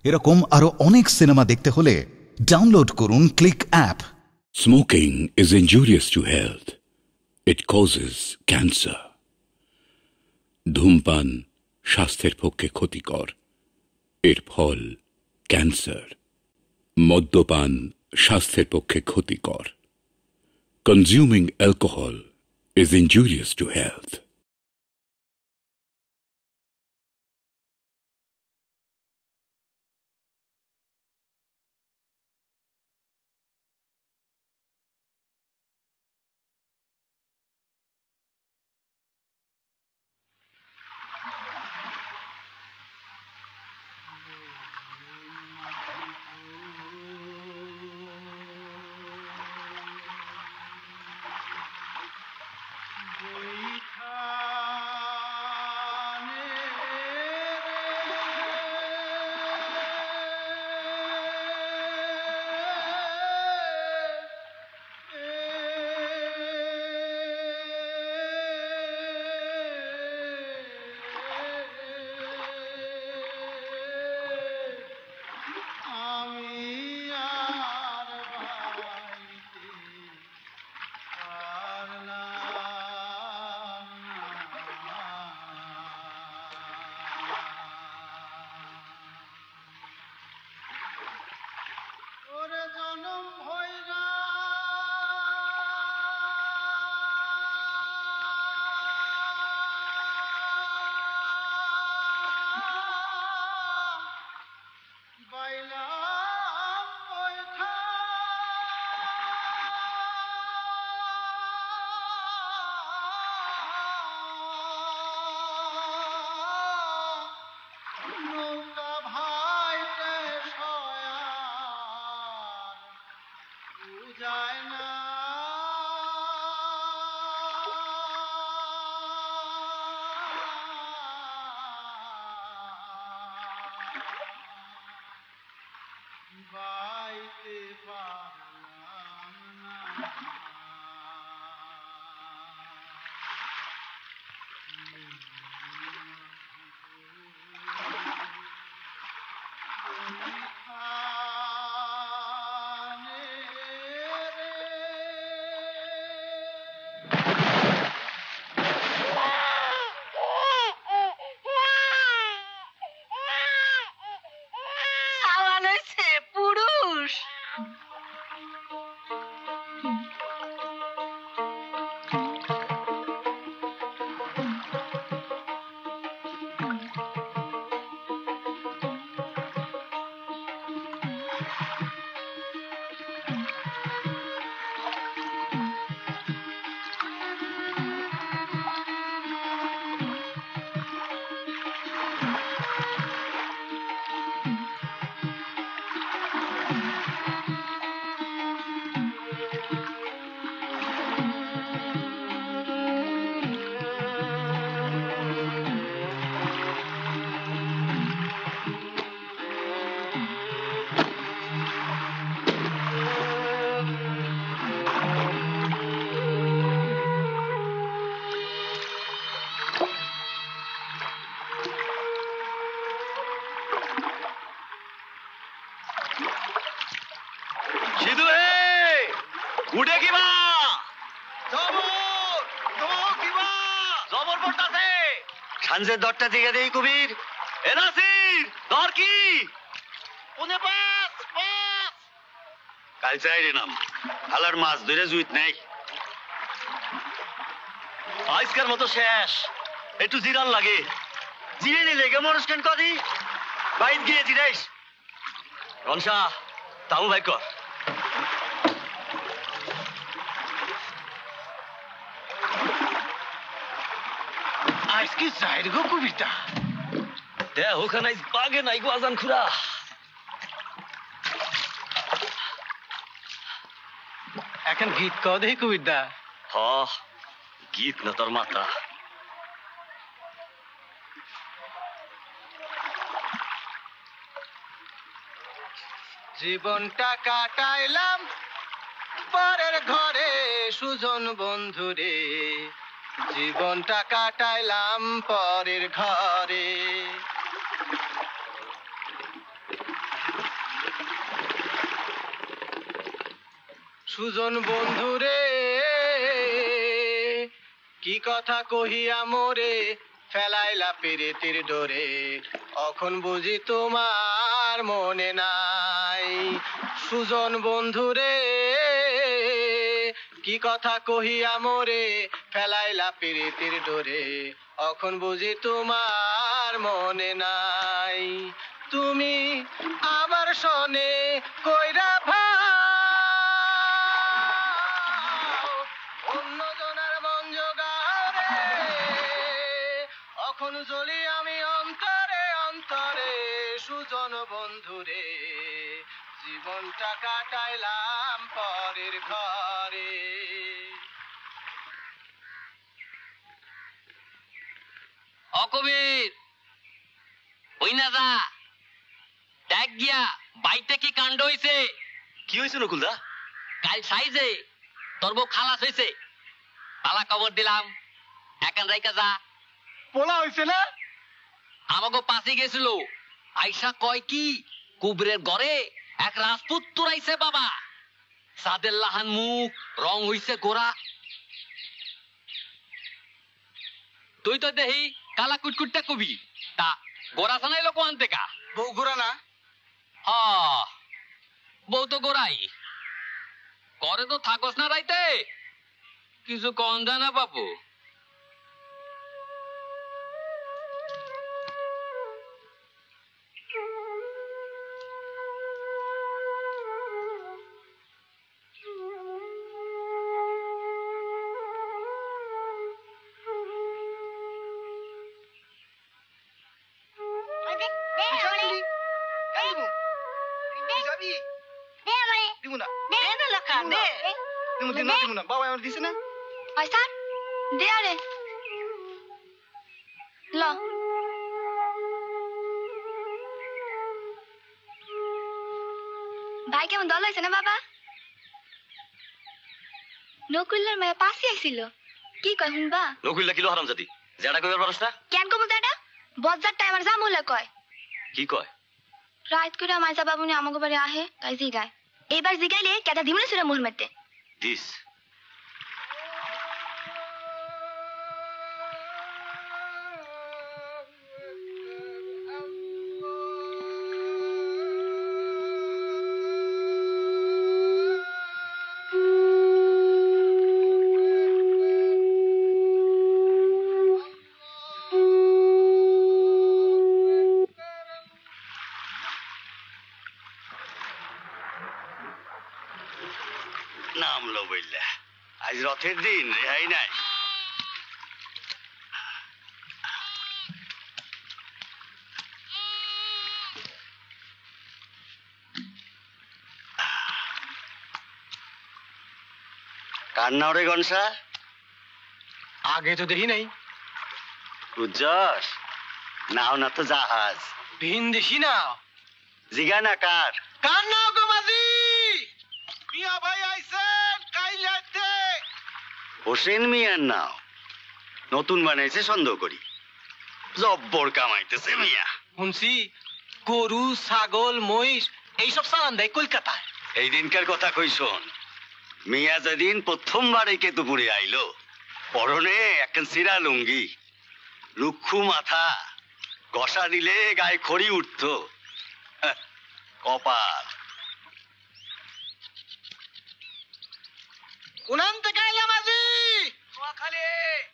এরকম আরো অনেক সিনেমা দেখতে হলে ডাউনলোড করুন click app. Smoking is injurious to health. It causes cancer. ধূমপান স্বাস্থ্যের পক্ষে ক্ষতিকর, এর ফল ক্যান্সার। মদ্যপান স্বাস্থ্যের পক্ষে ক্ষতিকর। Consuming alcohol is injurious to health. সানজের দরটা দিকে দেই কবির এনাসির দর কি কোনে পাস পাস কাল চাইরে নাম হালার মাছ ধরে জুইত নেই আজকের মতো শেষ একটু জিরান লাগে জিরে নিলে গে মরস্কেন কদি বাইত গিয়ে জিরাইস রনসা তাও ভাই কর আজকে যাইর গো কবিতা দে ওখানে বাগে নাই গো আজান খুরা এখন গীত কও দেখি কবিতা হ গীত না তোর মাথা জীবনটা কাটাইলাম পরের ঘরে সুজন বন্ধুরে জীবনটা কাটাইলাম পরের ঘরে সুজন বন্ধুরে কি কথা কহিয়া মোরে ফেলাইলা পিরিতির ডোরে এখন বুঝি তোমার মনে নাই সুজন বন্ধুরে কি কথা কহিয়া মোরে ফেলাইলা পিরিতির ডোরে এখন বুঝি তোমার মনে নাই তুমি আমার সনে কইরা ভাও অন্যজনের মন জোগাও রে এখন জ্বলি আমি অন্তরে অন্তরে সুজন বন্ধুরে জীবনটা কাটাইলাম পরের ঘরে অকবির ওই না যা দেখ গিয়া বাইতে কি কাণ্ড হইছে। কি হয়েছে নকুলদা? কাল সাইজে তোর বউ খালাস হইছে, পালা খবর দিলাম, একান রাইকা যা। পোলা হইছে না? আমাকে পাশে গেছিল, আইসা কয় কি কুবরের ঘরে এক রাজপুত তুরাইছে বাবা, সাদের লাহান মুখ, রং হইছে গোরা। তুই তো দেহি কালা কুটকুটটা কবি, তা গোরা সানাইলো কোয়ান থেকে? বউ ঘুরা না? বউ তো গোরাই, করে তো থাকস না রাইতে, কিছু কম যায় না বাবু। বাবা আমার দিছে না? দে আরে ল ভাই কেমন দল হয়েছে না বাবা? নকুল্লার মেয়ে পাশে আইছিল, কি কয় শুনবা? নকুলদা কিলো হারামজাদি, যেটা কইবার পারস না? কেন কমু দাদা বজ্জার টাইমার জামুলা কয় কি কয়? রাত করে মাইজা বাবুনি আমাকে বাড়ি আহে, তাই জিগায়। এবার জিগাইলে কেটা দিমনে সুরে মোর মেতে দিস নামলো বললা, আজ রথের দিন, রেহাই নাই। কার নাও রে গনসা? আগে তো দেখি নাই। উজ্জস নাও না তো জাহাজ, ভিন দেশি না? জিগা না কার? কার নাও গো মাঝি? মিয়া ভাই আইছেন কাইলাতে। হোসেন মিয়ার নাও, নতুন বানাইছে সন্দেহ করি, জব্বর কামাইতেছে মিয়া। শুনছি গরু ছাগল মহিষ এইসব চালান দেয় কলকাতায়। এই দিনকার কথা কই শোন, মিয়া যেদিন প্রথমবার এই কেতুপুরে আইলো, পরনে একখান সিরা লুঙ্গি, রুক্ষু মাথা, গসা দিলে গায়ে খড়ি উঠতো। হ্যাঁ, কপাল। কোনান থেকে আইলা মাঝি? নোয়াখালী।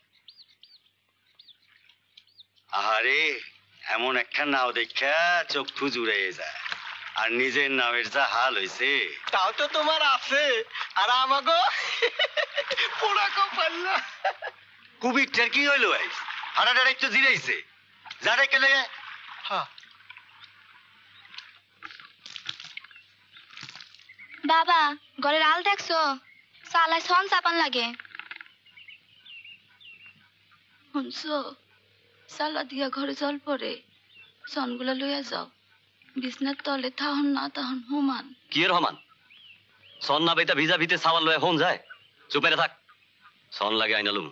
আহারে, এমন একখান নাও দেখা চক্ষু জুড়ে যায়, আর নিজের নামের যা হাল হইছে। তাও তো তোমার আছে, আর আমাগো পোড়া কপাল না। কুবিরটার কি হইলো? হারাটার একটু জিরাইছে, যারে কেলে। বাবা ঘরের আল দেখছো? সালায় সন চাপান লাগে। শুনছো, সালা দিয়া ঘরে জল পড়ে, সনগুলা লইয়া যাও, বিছনার তলে থাহন না তাহন হুমান। কি রহমান, সন না বেটা ভিজা ভিতে সাবান লয়ে হন যায়, চুপেরে থাক, সন লাগে আইনালুম।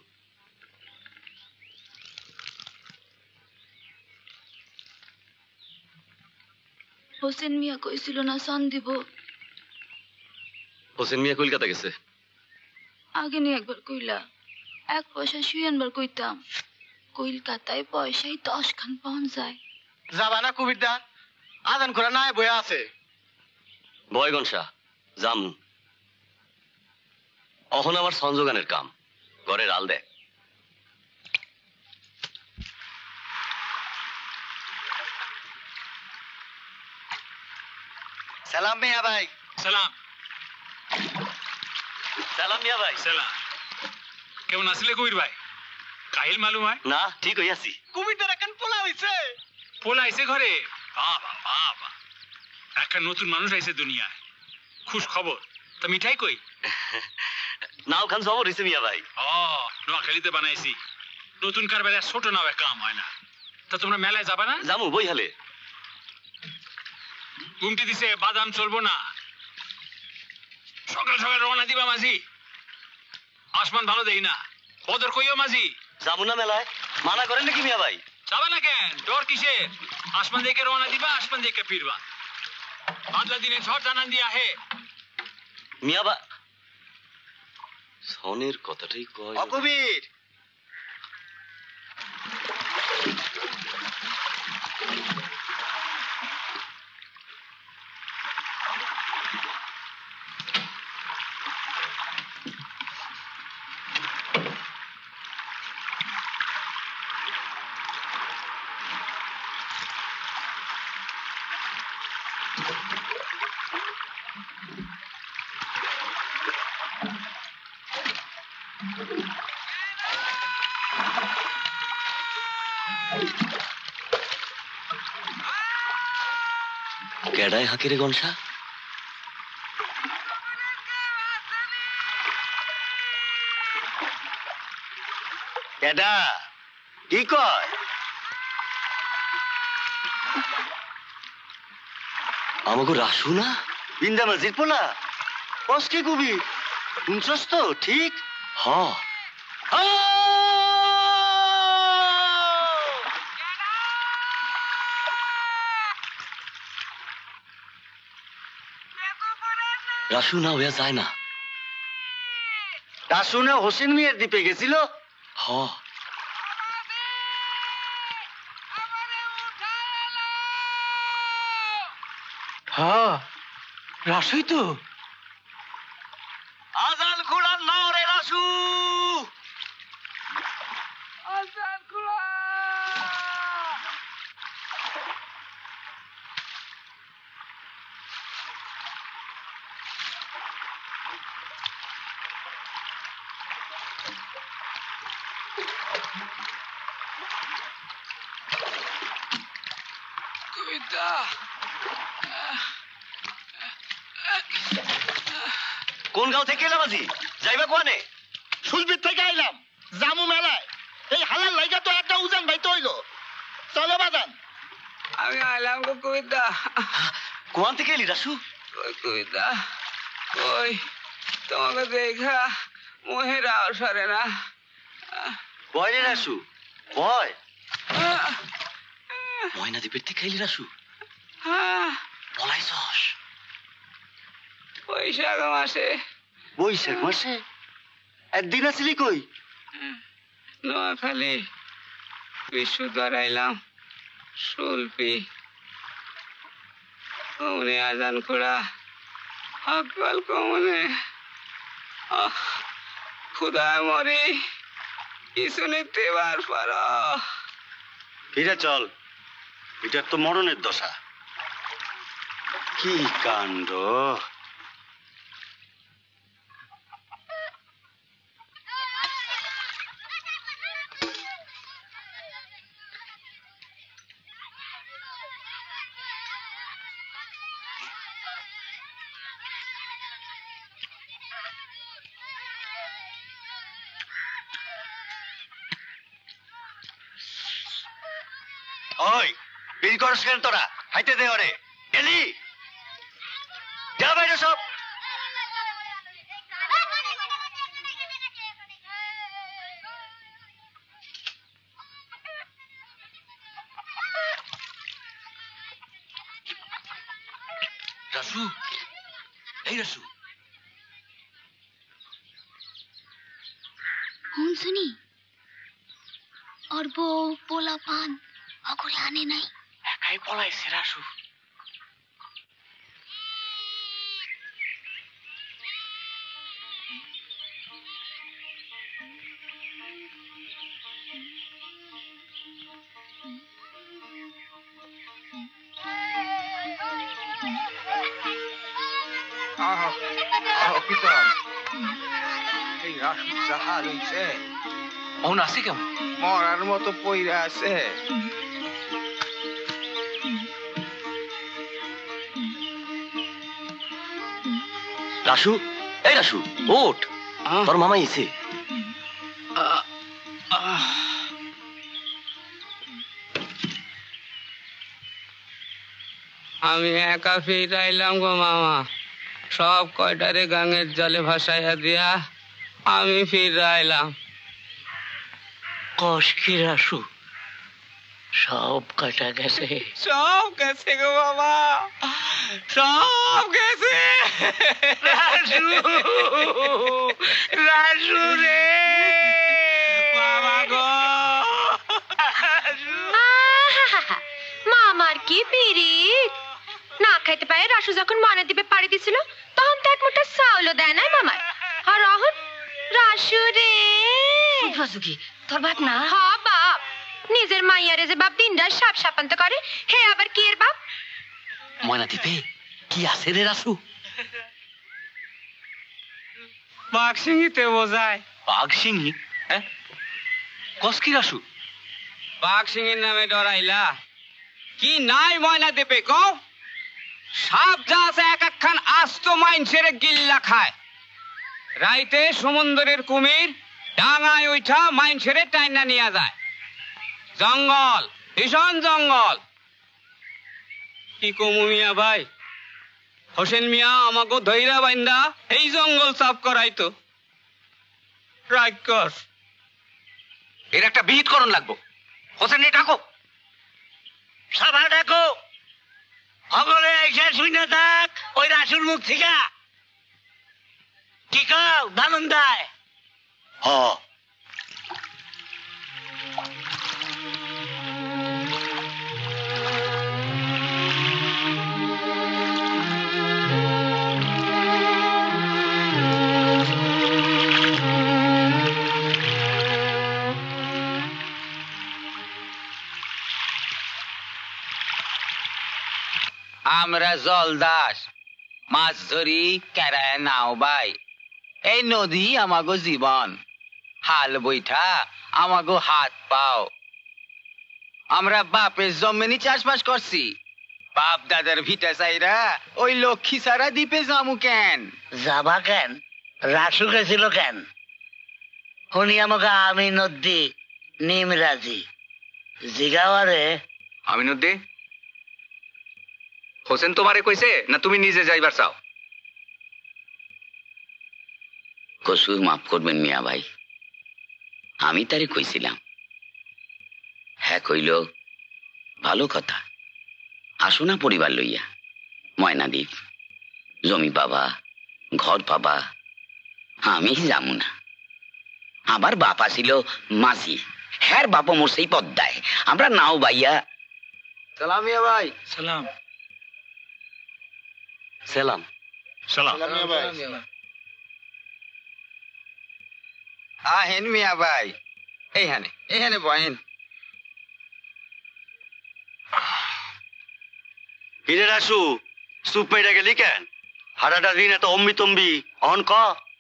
হোসেন মিয়া কইছিল না সন দিব, হোসেন মিয়া কলকাতা গেছে। আগে নিয়ে একবার কইলা 1 পয়সা শুয়ে আনবার কইতাম। কলকাতায় পয়সাই 10 খান পাউন যায়। যাবা না কুবিরদা? আজান করে নাই বয়া আছে। বয়গন শাহ যাম। অহন আমার সংযোগানের কাম, ঘরের আল দেখ। সালাম মিয়া ভাই। সালাম। সালাম মিয়া ভাই। সালাম। কেমন আসলে কবির ভাই? কাহিল মালুম হয় না ঠিক হইয়াছি। কুবিরদার এখন পোলা হইছে। পোলা আইছে ঘরে? বাবা বাবা, একটা নতুন মানুষ আইছে দুনিয়ায়, খুশ খবর। তা মিঠাই কই? নাও খান জবর হইছে মিয়া ভাই। ও নোয়াখালীতে বানাইছি। নতুন কারবারে ছোট নাও কাম হয় না। তা তোমরা মেলায় যাবা না? যামু বই হালে। ঘুমটি দিছে, বাদাম চলবো না। সকাল সকাল রওনা দিবা মাঝি। আসমান ভালো দেই না, বদর কইও মাঝি। যাবো না মেলায়, মানা করেন নাকি মিয়া ভাই? যাবা না কেন? ডর কিসে? আসমান দেখে রওনা দিবা, আসমান দেখে ফিরবা। বাদলা দিনে ঝড় জানান দিয়া হে। মিয়া ভাই সনের কথাটাই কয়। অকুবির কেডায় হাকিরে গনসা? কেডা কি কয়? আমাকে রাসু না বিন্দা মসজিদ পোলা কসকে কবি শুনছস তো ঠিক? হ রাসু না হইয়া যায় না। রাসু না হোসেন মিয়ার দ্বীপে গেছিল। হ হ্যাঁ রাসুই তো। আজান খুলার নাও রে রাসু। কোন গাঁও থেকে এলাম আজি? যাইবা কোয়ানে? সুলবির থেকে আইলাম, জামু মেলায়। এই হালাল লাইগা তো একটা উজান ভাই তো হইলো। চলো বাজান। আমি আইলাম গো কবিতা। কোয়ান থেকে এলি রাসু? ওই কবিতা ওই তোমাকে দেখা মোহেরা সরে না। বয় রে রাসু বয়। ময়না দ্বীপের থেকে এলি রাসু? পলাইছস? বৈশাখ মাসে। বৈশাখ মাসে? একদিন আসলি কই? নোয়াখালী বিশুদ্ধার আইলাম সুলপি। কমনে আজান খোড়া আকল কমনে খুদায় মরি কিছু নিতে বার পার। ফিরে চল, এটার তো মরণের দশা। কি কাণ্ড! ওই বিল করস কেন তোরা? হাইতে দে ওরে। গেলি যা বাইরে সব। রাসু, এই রাসু, শুনছুনি ওর বউ পোলা পান অগরে আনে নাই একাই পলাইছে রাসু এই রাসু জাহাল হইছে অন আছে কেমন মরার মতো পইরা আছে রাসু এই রাসু ওঠ তোর মামা এসে আমি একা ফিরাইলাম গো মামা সব কয়টারে গাঙের জলে ভাসাইয়া দিয়া আমি ফিরাইলাম কষ কি রাসু সব কাটা গেছে সব গেছে গো বাবা সব গেছে রাসু রাসু রে বাবা গো মামার কি পিরিত না খাইতে পারে রাসু যখন মনে দিবে পাড়ি দিছিল তখন তো এক মুঠা চাউলও দেয় নাই মামার আর এখন রাসু রে কি তোর বাপ না হ বাপ নিজের মাইয়ারে যে বাপ দিন রাত সাপ সাপান্ত করে হে আবার কি এর বাপ ময়না দিবে কি আছে রে রাসু বাঘ সিংহিতে বোঝায় বাঘ সিংহি হ্যাঁ কস কি রাসু বাঘ সিংহের নামে ডরাইলা কি নাই ময়না দেবে কও সাপ যা আছে এক একখান আস্ত মাইনসের গিল্লা খায় রাইতে সমুদ্রের কুমির ডাঙায় উঠা মাইনসের টাইনা নিয়ে যায় জঙ্গল ভীষণ জঙ্গল কি কমু মিয়া ভাই হোসেন মিয়া আমাকে ধৈরা বাইন্দা এই জঙ্গল সাফ করাইতো রাক্ষস এর একটা বিহিত করণ লাগবো হোসেন রে ডাকো সভা ডাকো খবরে এসে শুনে থাক ওই রাসুর মুখ থেকে কি কাও দানন দেয় হ আমরা জলদাস মাছ ধরি কেরায় নাও বাই এই নদী আমাগো জীবন হাল বৈঠা আমাগো হাত পাও আমরা বাপের জমিনি চাষবাস করছি বাপ দাদার ভিটা চাইরা ওই লক্ষ্মী সারা দ্বীপে যামু কেন যাবা কেন রাসু গেছিল কেন শুনি আমাকে আমি নদী নিমরাজি জিগাওয়ারে আমি নদী হোসেন তোমারে কইছে না তুমি নিজে যাইবার চাও কসুর মাফ করবেন মিয়া ভাই আমি তারে কইছিলাম হ্যাঁ কইল ভালো কথা আসো না পরিবার লইয়া ময়নাদ্বীপ জমি পাবা ঘর পাবা আমি যামু না আবার বাপ আসিল মাঝি হ্যার বাপ মোর সেই পদ্মায় আমরা নাও বাইয়া সালাম মিয়া ভাই সালাম সালাম সালাম আহেন মিয়া ভাই এইখানে বহেন হিরে রাসু চুপ মেরে গেলি কেন হারাটা দিন এত অম্বি তম্বি অন ক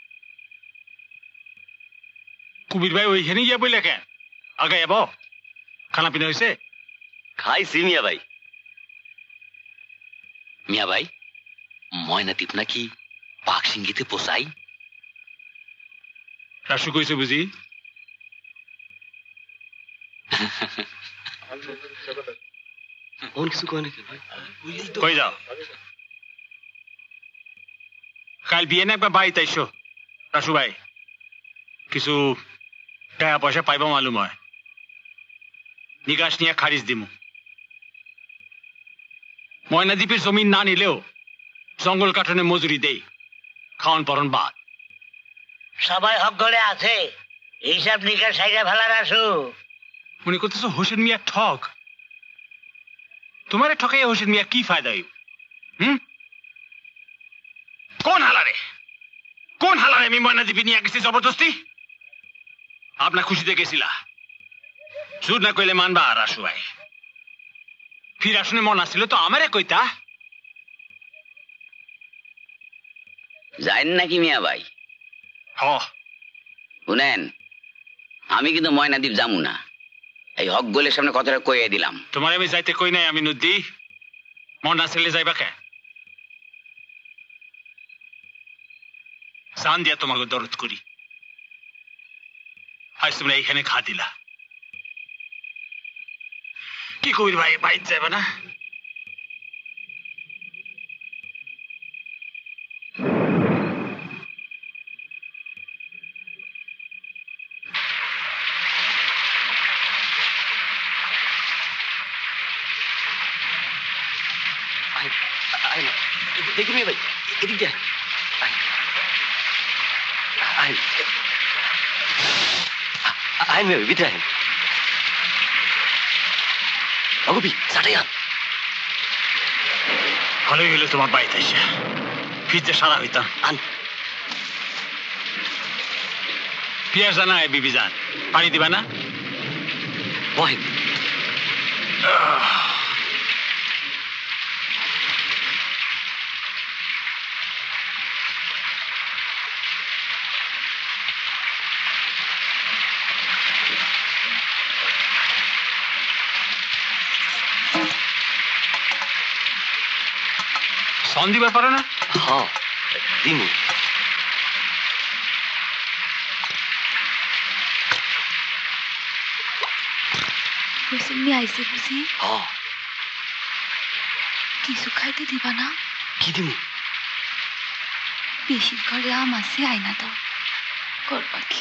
কুবির ভাই ওইখানে গিয়া বইলে কেন আগে যাব খানা পিনা হয়েছে খাইছি মিয়া ভাই মিয়া ভাই ময়নাদ্বীপ নাকি বাঘ সিংহিতে পোষাই রাসু কইছে বুঝি কই যাও কাল বিয়ে না একবার বাড়িতে আইসো রাসু ভাই কিছু টাকা পয়সা পাইবা মালুম হয় নিকাশ নিয়ে খারিজ দিমু ময়নাদ্বীপের জমিন না নিলেও জঙ্গল কাটনে মজুরি দেই খাওয়ান পরন বাদ সবাই হক ঘরে আছে এইসব নিকাশ সাইরা ভালার আসো। মনে করতেছো হোসেন মিয়া ঠক? তোমারে ঠকাইয়া হোসেন মিয়া কি ফায়দা হইব? কোন হালারে আমি ময়না দিবি নিয়ে গেছি জবরদস্তি? আপনার খুশিতে গেছিলা, জোর না কইলে মানবা আর আসু ভাই। ফির আসনে মন আসছিল তো আমারে কইতা। যাইন নাকি মিয়া ভাই? শুনেন, আমি কিন্তু ময়নাদ্বীপ যামু না। এই হক গোলের সামনে কথাটা কইয়ে দিলাম। তোমার আমি যাইতে কই নাই আমি নদী। মন আসলে যাইবা কে? জান দিয়া তোমাকে দরদ করি, আজ তোমরা এইখানে খা দিলা। কি কবির ভাই, বাইর যাবে না? দেখি মেয়ে ভাই, এদিক দিয়ে আইন মেয়ে ভিতরে আইন। অগবি চাটাই আন। ভালোই হইলো তোমার বাড়িতে এসে, ফিরতে সারা হইতাম। আন পিয়ার জানা বিবি যান, পানি দিবা না? বহেন সন দিবার পারো না? হ্যাঁ দিমু। হোসেন মিয়া আইসে বুঝি? কিছু খাইতে দিবা না? কি দিমু? বেশির ঘরে আম আছে, আয়না দাও। করবা কি?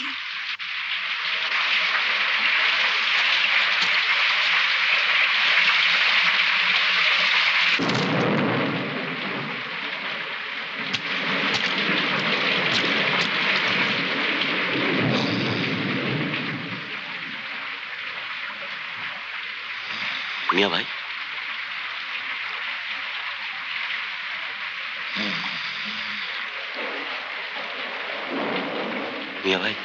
মিয়া ভাই, মিয়া ভাই,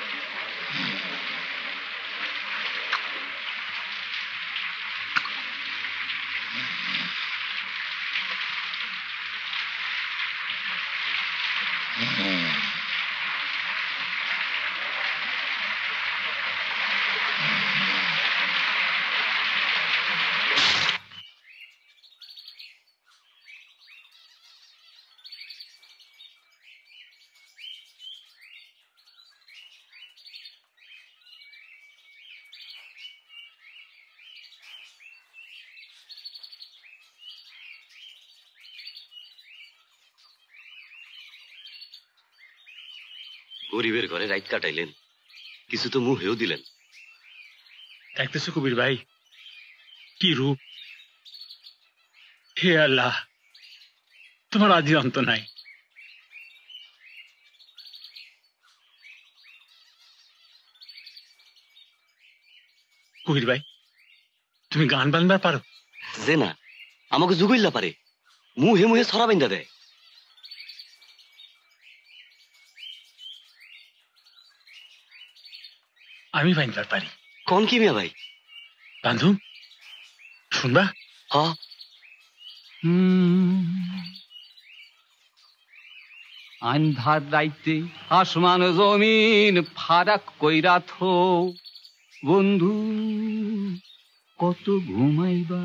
গরিবের ঘরে রাত কাটাইলেন, কিছু তো মুহেও দিলেন। দেখতেছো কবির ভাই কি রূপ! হে আল্লাহ, তোমার আদি অন্ত নাই। কবির ভাই, তুমি গান বানবার পারো? যে না, আমাকে জুগইল্লা পারে, মুহে মুহে ছড়া বাইন্দা দেয়। আমি বানবার পারি। কোন কি মিয়া ভাই? বান্ধু শুনবা? হ্যাঁ। আন্ধার রাইতে আসমান জমিন ফারাক কইরা থো বন্ধু, কত ঘুমাইবা।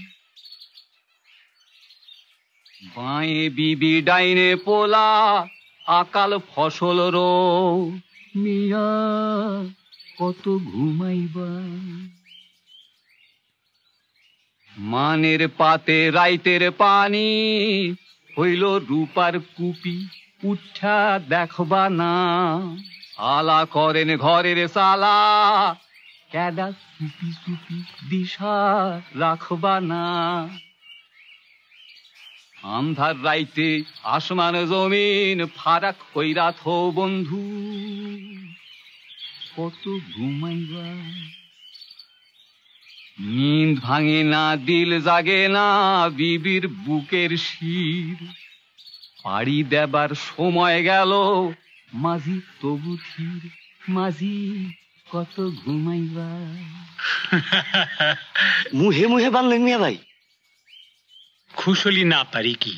বাঁয়ে বিবি ডাইনে পোলা, আকাল ফসল রো মিয়া, কত ঘুমাইবা। মানের পাতে রাইতের পানি হইল রূপার কুপি, উঠা দেখবা না। আলা করেন ঘরের সালা, কেডা সুপি সুপি দিশা রাখবা না। আন্ধার রাইতে আসমান জমিন ফারাক কইরা থো বন্ধু, কত ঘুমাইবা নিদ ভাঙে না দিল জাগে না বিবির বুকের শির পাড়ি দেবার সময় গেল মাঝি তবু ধীর মাঝি কত ঘুমাইবা মুহে মুহে বানলেন মিয়া ভাই খুশলি না পারি কি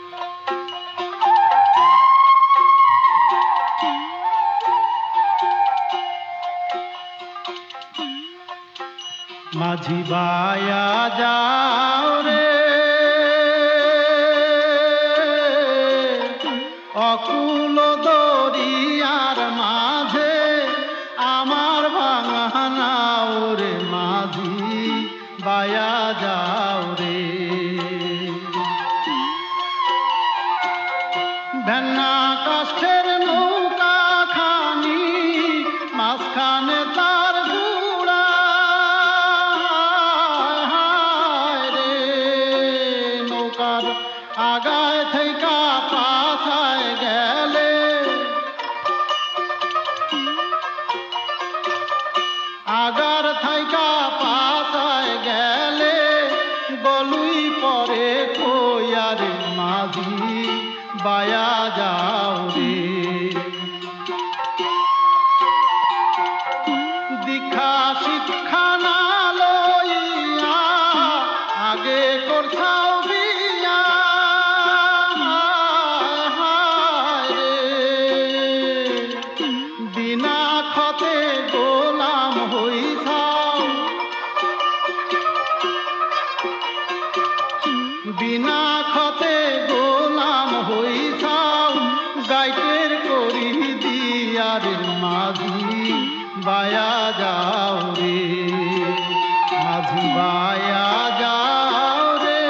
মাঝি বায়া যাও রে অকুল দরিয়ার মাঝে আমার ভাঙা নাও রে মাঝি বায়া যাও রে ভেন্না কাষ্ঠের নৌকা খানি মাঝখানে তার গুড়া রে নৌকার আগায় থেকে পাছায় গেলে আগার থাইকা পাছায় গেলে বলুই পরে কইয়ারে মাঝি বায়া যাও রে দীক্ষা শিক্ষা না লইয়া আগে করছাও বিয়া রে বিনা খতে গোলাম হইছাও বিনা খতে গোলাম হইছাও গাইটের করি দিয়ারে মাঝি বায়া যাও রে মাঝি বায়া যাও রে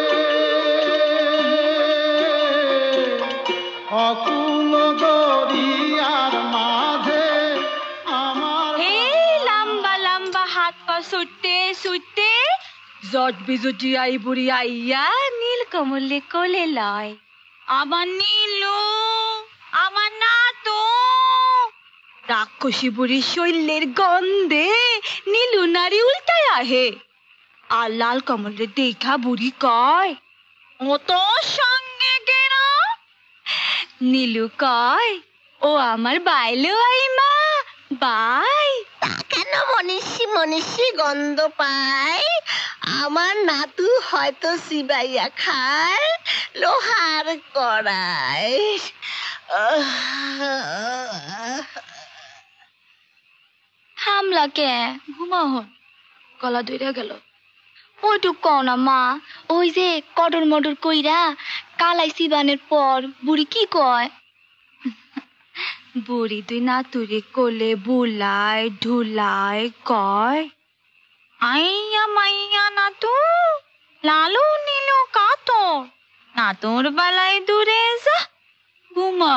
অকুল দরিয়ার মাঝে আমার এই লম্বা লম্বা হাত পা ছুটতে ছুটতে জট বিজুটি আই বুড়ি আইয়া নীল কমলে কোলে লয় আমার নীলু আমার না তো রাক্ষসী বুড়ির শৈলের গন্ধে নীলু নারী উল্টায় আহে আর লাল কমলের দেখা বুড়ি কয় ও তো সঙ্গে গেল নীলু কয় ও আমার বাইলো আই মা বাই কেন মনীষী মনীষী গন্ধ পায় আমার নাতু হয়তো সিবাইয়া খায় লোহার কড়াই হামলা কে ঘুমাও গলা ধরে গেল ওইটুক কও না মা ওই যে কটর মটর কইরা কালাই সিবানের পর বুড়ি কি কয় বুড়ি তুই নাতুরে কোলে বুলায় ঢুলায় কয় আইয়া মাইয়া নাতু লালু নীলু কাতো নাতুর বেলায় দূরে যা ঘুমা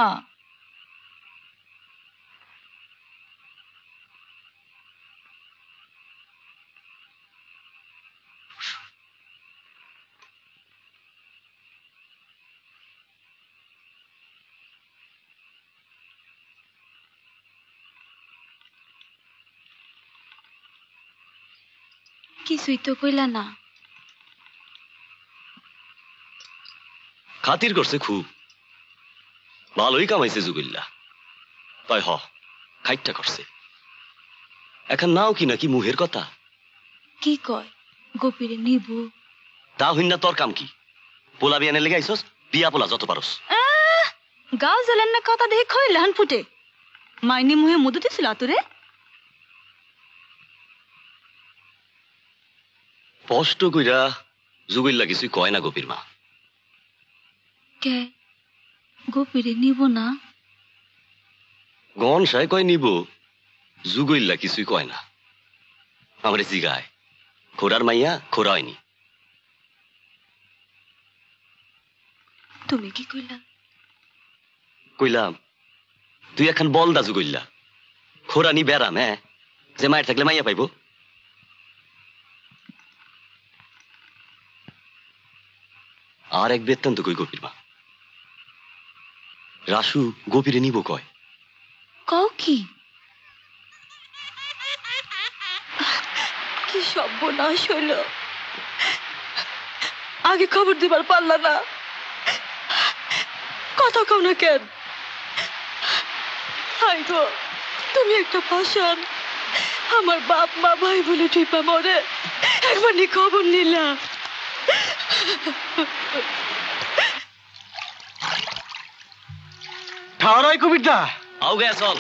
কিছুই তো কইলা না খাতির করছে খুব ভালোই কামাইছে জুবিল্লা তাই হ খাইটটা করছে এখন নাও কি নাকি মুহের কথা কি কয় গোপীরে নিব তা হইন না তোর কাম কি পোলা বিয়ানে লেগে আইছস বিয়া পোলা যত পারস গাও জ্বলেন না কথা দেখে খয় লহন ফুটে মাইনি মুহে মধু দিছিল তোরে স্পষ্ট কইরা জুবিল্লা কিছুই কয় না গোপীর মা কে গোপীরে নিব না গন সাই কয় নিব জুগইল্লা কিছুই কয় না আমারে জিগায় খোরার মাইয়া খোরা হয়নি তুমি কি কইলা কইলাম তুই এখন বল দা জুগইল্লা খোরা নি বেড়াম হ্যাঁ যে মায়ের থাকলে মাইয়া পাইব আর এক বেতন তো কই গোপীর মা রাসু গোপীরে নিব কয় কও কি কি সর্বনাশ হইল আগে খবর দিবার পারলা না কথা কও না কেন হাই গো তুমি একটা পাষাণ আমার বাপ মা ভাই বলে টিপা মরে একবার নি খবর নিলা ঠাড়াই কবিতা আও গে চল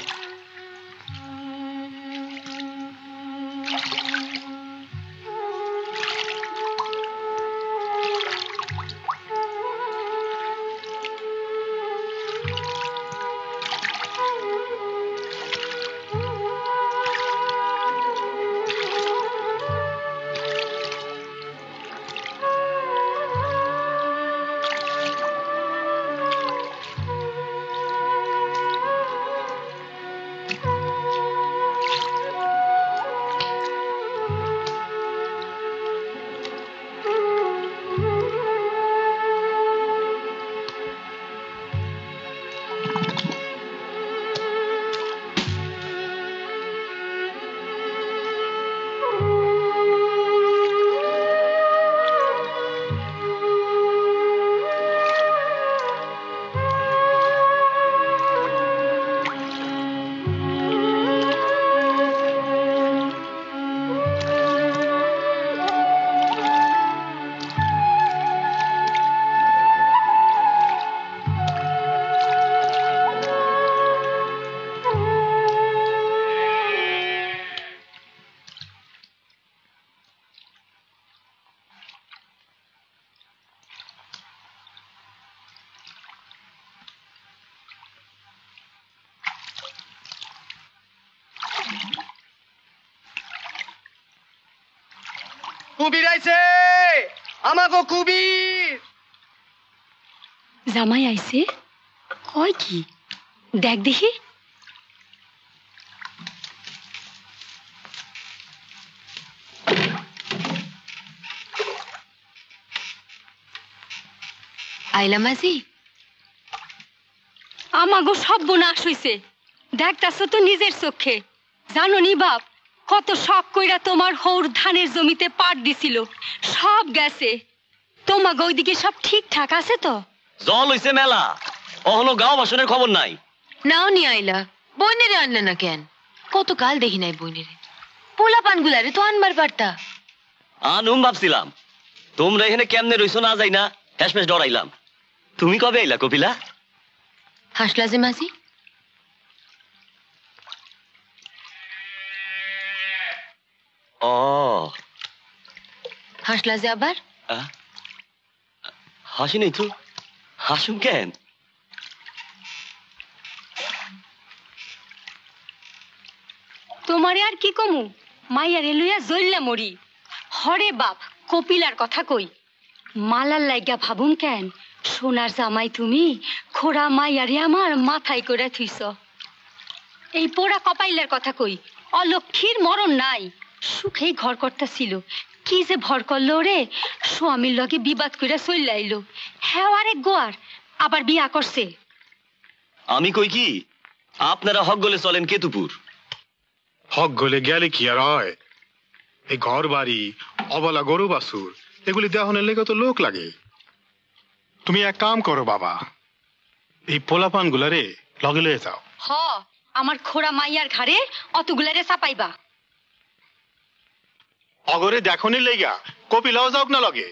কুবির আইছে আমাগো কুবির জামাই আইছে কয় কি দেখ দেখি আইলা মাঝি আমাগো সর্বনাশ হইছে দেখতাছো তো নিজের চোখে জানো নি বাপ কত শখ কইরা তোমার হৌর ধানের জমিতে পাট দিছিল সব গেছে তোমাগো ওইদিকে সব ঠিকঠাক আছে তো জল হইছে মেলা অহনো গাঁও বাসনের খবর নাই নাও নি আইলা বইনেরে আনলে না কেন কতকাল দেখি নাই বইনেরে পোলা পানগুলারে তো আনবার পারতা আনুম ভাবছিলাম তোমরা এখানে কেমনে রইছো না যাই না হেসমেস ডরাইলাম তুমি কবে আইলা কপিলা হাসলা যে মাঝি ও হাসলা যে আবার হাসি নেই তো হাসুম কেন তোমারে আর কি কমু মাইয়ারে লইয়া জইল্লা মরি হরে বাপ কপিলার কথা কই মালার লাইগা ভাবুম কেন সোনার জামাই তুমি খোড়া মাইয়ারে আমার মাথায় করে থুইছ এই পোড়া কপাইলের কথা কই অলক্ষীর মরণ নাই সুখেই ঘর করতে ছিল কি যে ভর করলো রে স্বামীর লগে বিবাদ কইরা চইলা আইলো হ্যাঁ আরেক গোয়ার আবার বিয়া করছে আমি কই কি আপনারা হক গলে চলেন কেতুপুর হক গলে গেলে কি আর হয় এই ঘর বাড়ি অবলা গরু বাছুর এগুলি দেহনের লেগে তো লোক লাগে তুমি এক কাম করো বাবা এই পোলাপান গুলারে লগে লয়ে যাও হ আমার খোড়া মাইয়ার ঘাড়ে অতগুলারে চাপাইবা অগরে দেখনি লেগা কপিলাও যাওক না লগে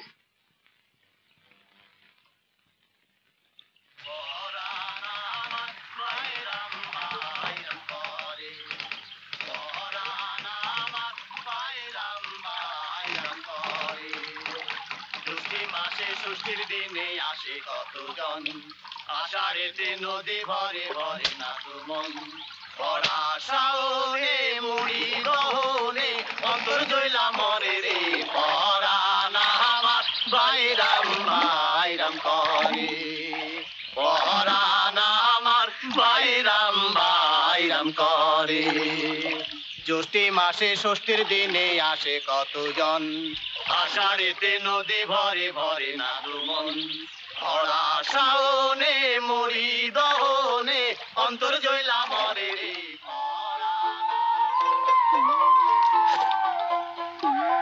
ষষ্ঠীর দিনে আসে কতজন আষাঢ়েতে নদী ভরে ভরে না মন ভরা শাওনে মুড়ি দহনে অন্তর জইলা মরে রে পরা না আমার বাইরাম বাইরাম করে পরা না আমার বাইরাম বাইরাম করে জ্যৈষ্ঠী মাসে ষষ্ঠীর দিনে আসে কতজন আষাঢ়েতে নদী ভরে ভরে না মন ভরা শাওনে মুড়ি দহনে অন্তর জইলা মরে রে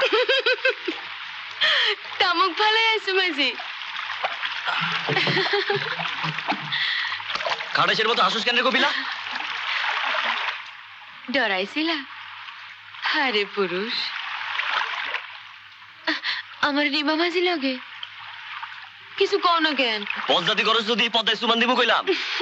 তামুক ফালাই আছো মাঝি। খাড়াইছের মতো হাসুস কেন রে কপিলা? ডরাইছিলা? আরে পুরুষ, আমার রিমা মাঝি লাগে কিছু কও না কেন? পদ্মাতি করস যদি পদ্মায় সুমান দিব কইলাম।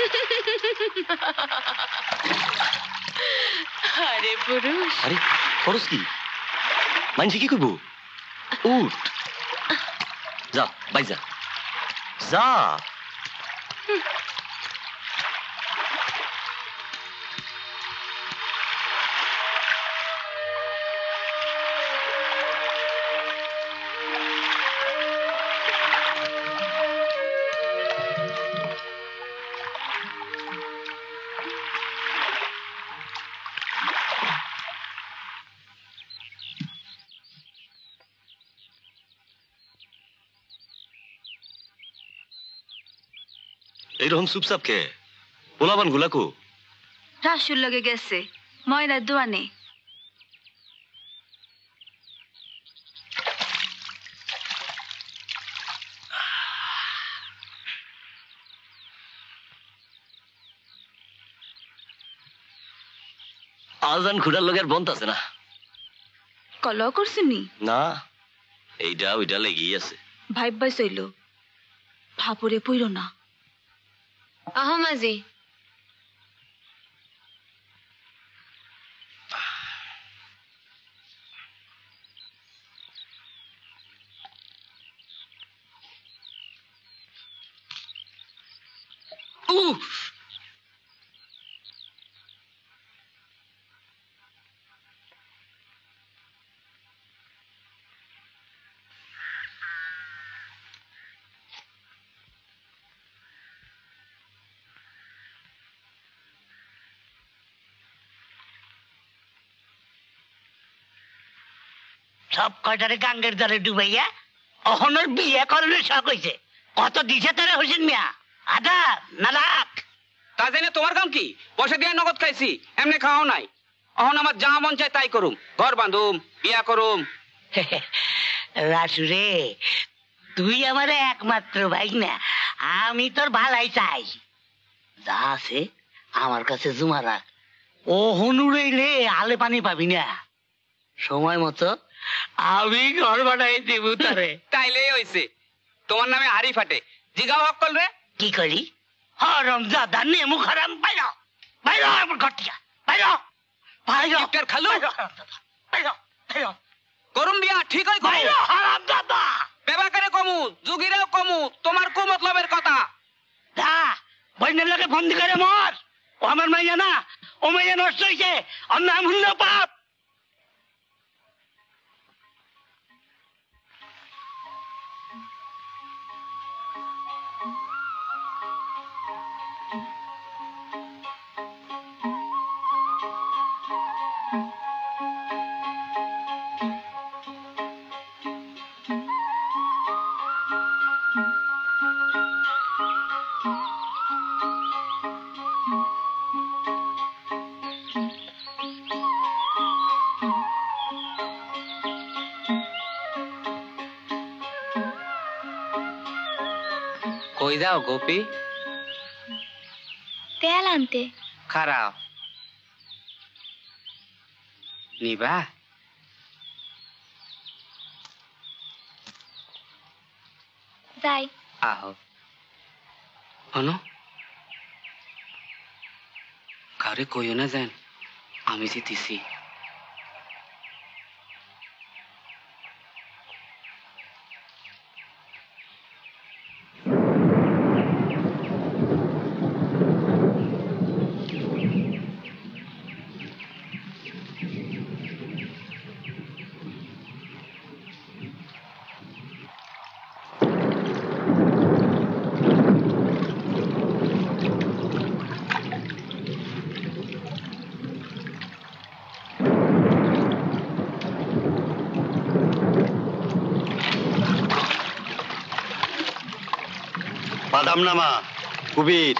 আরে পুরুষ, আরে করস কি? মানছি কি কইব? উঠ যা বাই যা যা। এইরকম চুপচাপ কে? পোলাবান গুলাকো রাসুর লগে গেছে ময়রার দোয়ানে। আজান খুড়ার লগের বন্ধ আছে না? কল করছিনি? না, এইটা ওইটা লেগেই আছে। ভাইব বাই চইল, ভাপরে পইর না। আহো মাঝি। সব কয়টারে গাঙ্গের জলে ডুবাইয়া অহনর বিয়ে করলে শখ হয়েছে। কত দিছে তারা হোসেন মিয়া? আধা না লাখ? তা জানে তোমার কাম কি? পয়সা দিয়ে নগদ খাইছি, এমনি খাওয়াও নাই। অহন আমার যা মন চায় তাই করুম, ঘর বাঁধুম, বিয়া করুম। রাসুরে, তুই আমার একমাত্র ভাই না, আমি তোর ভালাই চাই। যা আছে আমার কাছে জমা রাখ। ও হনুরেইলে আলে পানি পাবি না। সময় মতো আমি ঘর বানাই দিব তারে। তাইলেই হইছে, তোমার নামে হাড়ি ফাটে। জিগাও হক করলে কি করি? হরম জাদা নেমু খারাম, বাইরো বাইরো আমার ঘর থেকে, বাইরো বাইরো। খালু বাইরো বাইরো করুম বিয়া ঠিক হয়। বাইরো হারাম দাদা। বেবাকারে কমু, যুগিরাও কমু, তোমার কু মতলবের কথা। দা বইনের লোকে বন্দি করে মর। ও আমার মাইয়া না, ও মাইয়া নষ্ট হয়েছে। ওর নাম হইল পাপ। কই যাও গোপী? তেল আনতে। খারাও নিবা? যাই। আহো হনো, কারে কইও না যেন আমি জিতেছি। বাদাম নামা কুবির।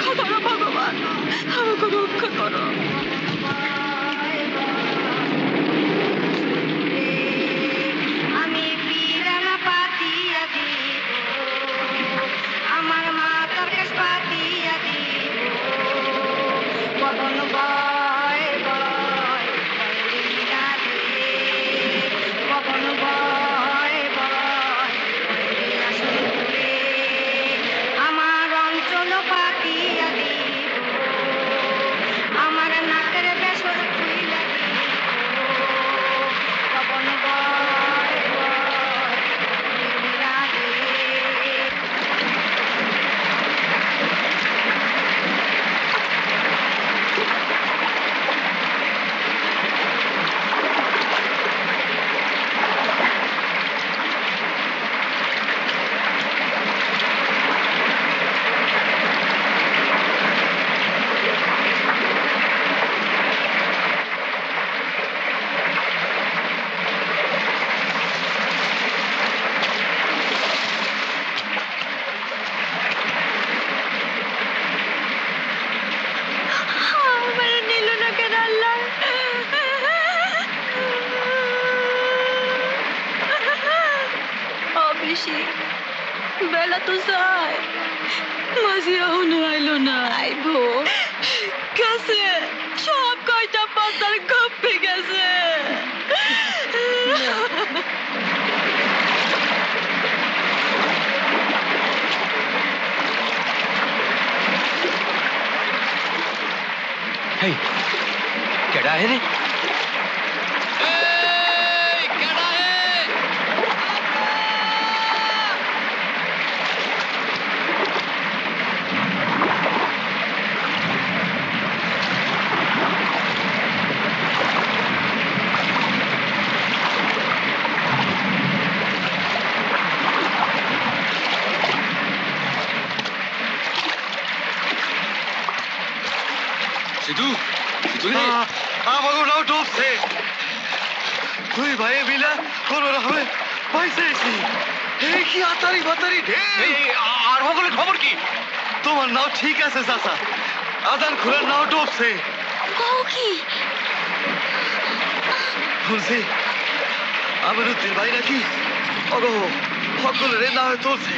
রক্ষা করো ভগবান, আমাকে রক্ষা করো। আমি পিরানা পাতিয়া দিব, আমার মাতা বেশ পাতিয়া দিব, পবন বয় বয় পবন বয় বয় আমার অঞ্চল পাতিয়া দিব, আমার নাকের বেসর খুইলা দিব, পবন বয় বেলা তো যায়, মাঝি এখনো আইলো না। আইবো গেছে, সব কয়টা পাতার কপে গেছে। হেই কেডা হে রে? আমাকে নাও ডুবছে, তুই ভাই মিলা কোন রকমে পয়সা এসি। এই কি আতারি বাতারি আর সকলের খবর কি? তোমার নাও ঠিক আছে চাচা, আদান খুলের নাও ডুবছে। কি শুনছি আমিরুদ্দিন ভাই নাকি অগো সকলের না হয়ে চলছে।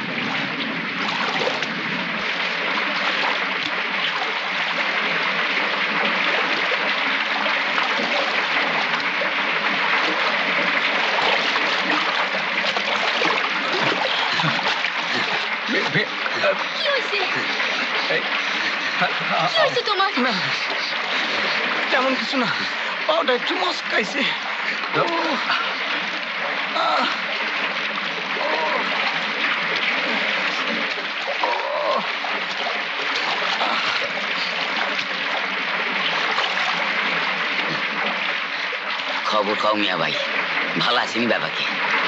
কি হয়েছে? কি হয়েছে তোমার? তেমন কিছু না, পাওটা একটু মস্কাইছে। খবর খাও মিয়া ভাই, ভালো আছেনি বাবাকে?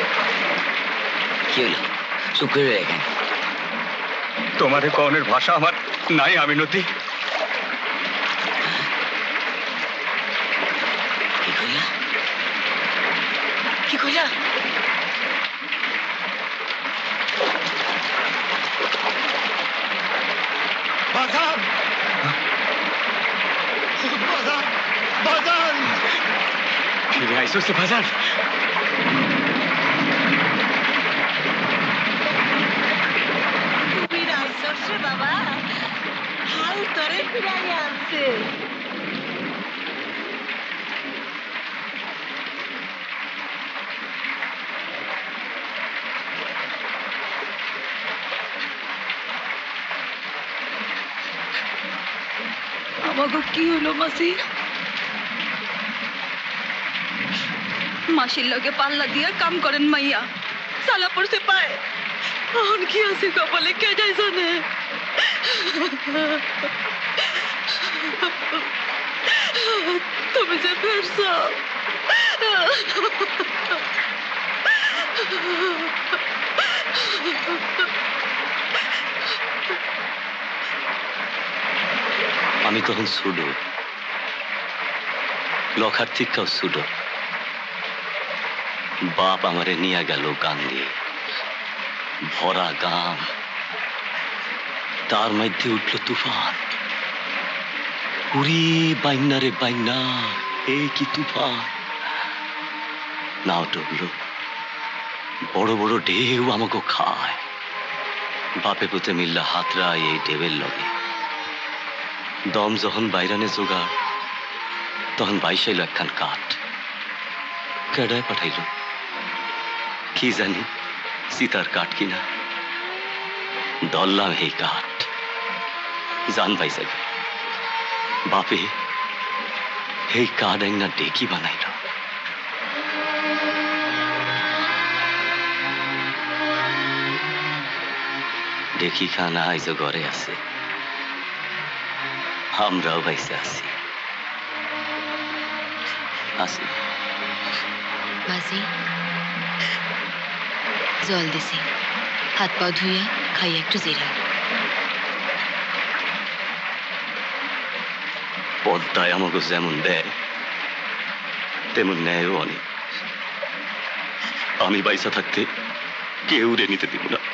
কি হইল চুপ করে রেখেন? তোমারে কনের ভাষা আমার নাই আমিনতি। কি কইলা? বাজান বাজান বাজান ফিরে আইসোস বাজান। বাবা হাল তরে ফিরাই আনছে। আমাকে কি হলো মাসি? মাসির লগে পাল্লা দিয়ে কাম করেন মাইয়া, সালা পড়ছে পায়। এখন কি আছে কপালে কে যাই জানে। তুমি যে ফেরছ, আমি তখন ছোট, লখার থেকেও ছোট। বাপ আমারে নিয়ে গেল গান দিয়ে, ভরা গান। তার মধ্যে উঠল তুফান। উড়ি বাইন্না রে বাইন্না, এই কি তুফান! নাও ডুবলো, বড় বড় ঢেউ আমাকে খায়। বাপে পুতে মিল্লা হাতরা এই ঢেউয়ের লগে। দম যখন বাইরানে জোগাড়, তখন বাইশাইল একখান কাঠ। কেডায় পাঠাইল কি জানি, সীতার কাঠ কিনা। ধরলাম এই কাঠ, জান পাইছে বাপে এই কাঠ একনা ডেকি বানাইল। ডেকি খানা আইজ ঘরে আছে, আমরাও বাইসে আছি। আসি মাঝি জল দিছি, হাত পা ধুইয়া খাইয়া একটু জিরা। পদ্মায় আমাকে যেমন দেয় তেমন নেয়ও অনেক। আমি বাইসা থাকতে কেউ রে নিতে দিব না।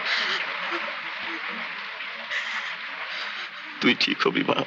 তুই ঠিক হবি মা।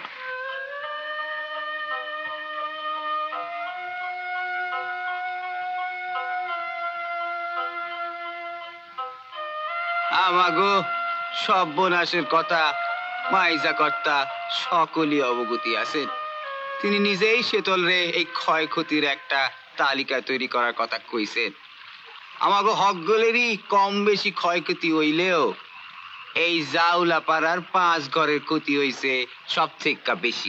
আমাগো সর্বনাশের কথা মাইজা কর্তা সকলই অবগতি আছেন। তিনি নিজেই শীতল রে এই ক্ষয়ক্ষতির একটা তালিকা তৈরি করার কথা কইছেন। আমাগো হকগুলেরই কম বেশি ক্ষয়ক্ষতি হইলেও এই জাউলাপাড়ার 5 ঘরের ক্ষতি হইছে সব থেকে বেশি।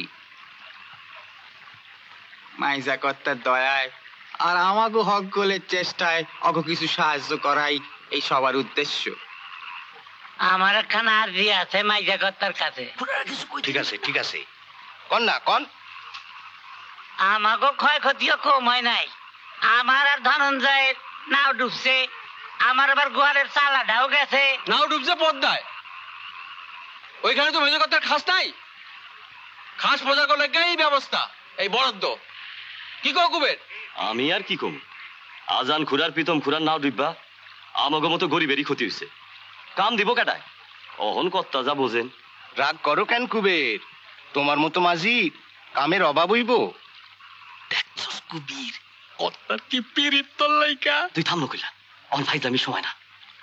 মাইজা কর্তার দয়ায় আর আমাগো হকগুলের চেষ্টায় অগ কিছু সাহায্য করাই এই সবার উদ্দেশ্য। আমার একখানা আর্জি আছে মাইজা কর্তার কাছে। ঠিক আছে ঠিক আছে, কন না কন। আমাগো ক্ষয়ক্ষতিও কম হয় নাই। আমার আর ধনঞ্জয়ের নাও ডুবছে, আমার আবার গোয়ালের চালাটাও গেছে। নাও ডুবছে পদ্মায়, ওইখানে তো মেজর কর্তার খাস নাই। খাস প্রচার করলে এই ব্যবস্থা, এই বরাদ্দ কি কো কুবের? আমি আর কি কম, আজান খুরার প্রীতম খুরার নাও ডিব্বা আমাগো মতো গরিবেরই ক্ষতি হয়েছে। কাম দিব কাটায়, অহন কর্তা যা বোঝেন। রাগ করো কেন কুবের, তোমার মতো মাঝির কামের অভাব হইব। দেখছস কুবির, কর্তার কি পিরিত তোর লাইকা। তুই থামলো কইলা, অন ফাইজলামি সময় না।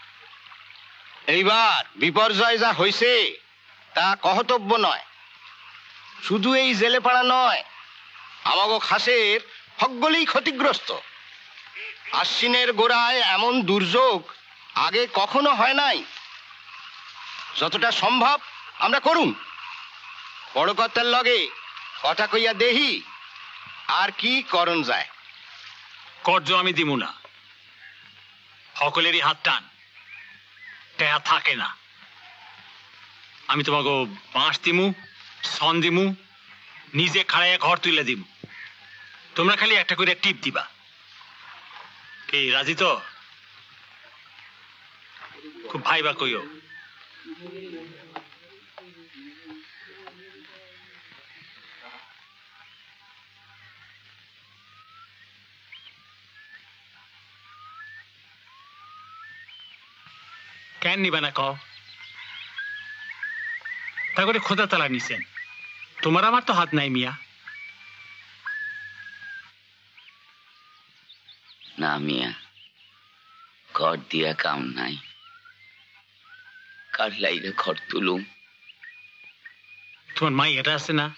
এইবার বিপর্যয় যা হইছে তা কহতব্য নয়। শুধু এই জেলে পাড়া নয়, আমাগো খাসের হকগুলোই ক্ষতিগ্রস্ত। আশ্বিনের গোড়ায় এমন দুর্যোগ আগে কখনো হয় নাই। যতটা সম্ভব আমরা করুন। বড় কর্তার লগে কথা কইয়া দেহি আর কি করণ যায়। কর্জ আমি দিমু না, সকলেরই হাত টান, টেয়া থাকে না। আমি তোমাকে বাঁশ দিমু, সন দিমু, নিজে খাড়াইয়া ঘর তুলে দিমু। তোমরা খালি একটা করে টিপ দিবা। কি রাজি তো? খুব ভাইবা কইও। কেন নিবা না কও? তা করে খোদা তালা নিছেন, তোমার আমার তো হাত নাই মিয়া। না মিয়া, ঘর দিয়া কাম নাই, কার লাইলে ঘর তুলুম। তোমার মাই এটা আছে না?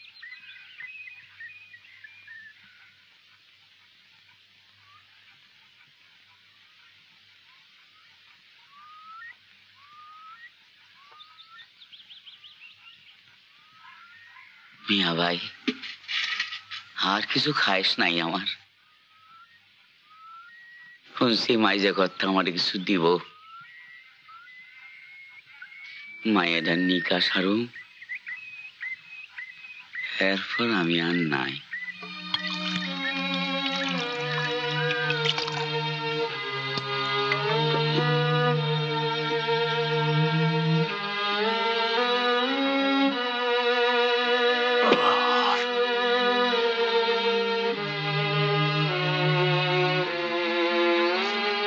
মিয়া ভাই, আর কিছু খাইস নাই আমার? শুনছি মাইজা কর্তা আমার কিছু দিব। মায়েরা নিকা সারুম, এরপর আমি আর নাই।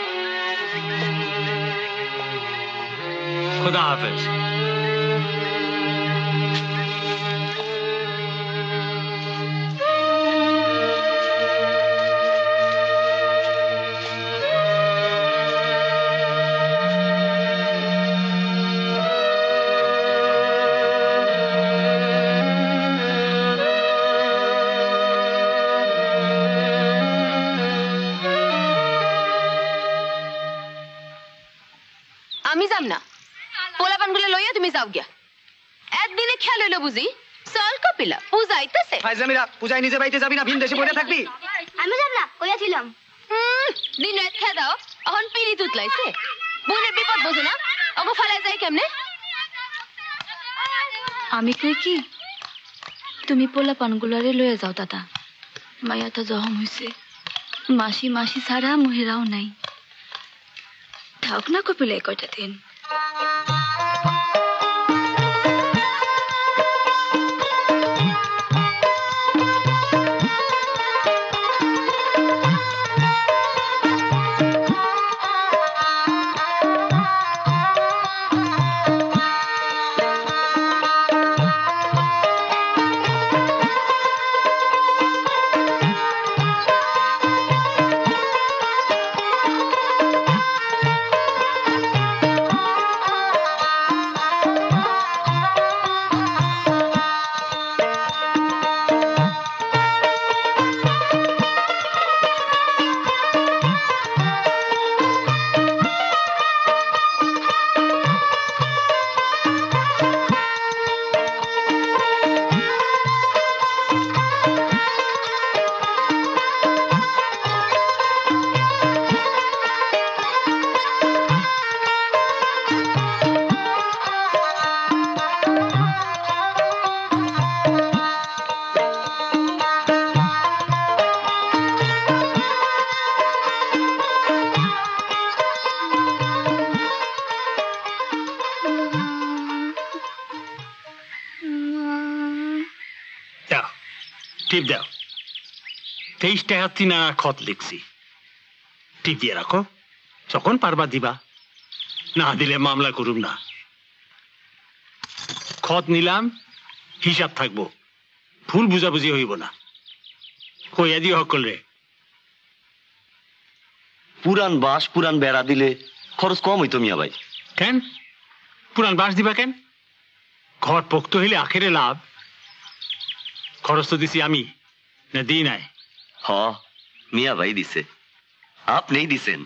खुदा हाफिज। আমি যাম না পোলাপানগুলো লইয়া তুমি যাও গিয়া একদিনে খেয়াল হইলো বুঝি চল কপিলা পূজা আইতাছে ফাইজামিরা পূজায় নিজে বাড়িতে যাবি না ভিন দেশে পড়ে থাকবি আমি যাব না কইয়াছিলাম দিন রাত খেয়ে দাও এখন পিড়ি তুতলাইছে বোনের বিপদ বোঝো না ওগো ফালাই যায় কেমনে আমি কই কি তুমি পোলাপানগুলারে লয়ে যাও দাদা মায়াটা জখম হয়েছে মাসি মাসি ছাড়া মুহেরাও নাই থাক না কপিলে কয়টা দিন টিপ দাও 23 টাকা 3 আনা খত লিখছি টিপ দিয়ে রাখো যখন পারবা দিবা না দিলে মামলা করুম না খত নিলাম হিসাব থাকবো ভুল বুঝাবুঝি হইব না কইয়া দিও হকল রে পুরান বাঁশ পুরান বেড়া দিলে খরচ কম হইতো মিয়া ভাই কেন পুরান বাঁশ দিবা কেন ঘর পোক্ত হইলে আখেরে লাভ খরচ তো দিছি আমি না দিই নাই হ মিয়া ভাই দিছে আপনিই দিছেন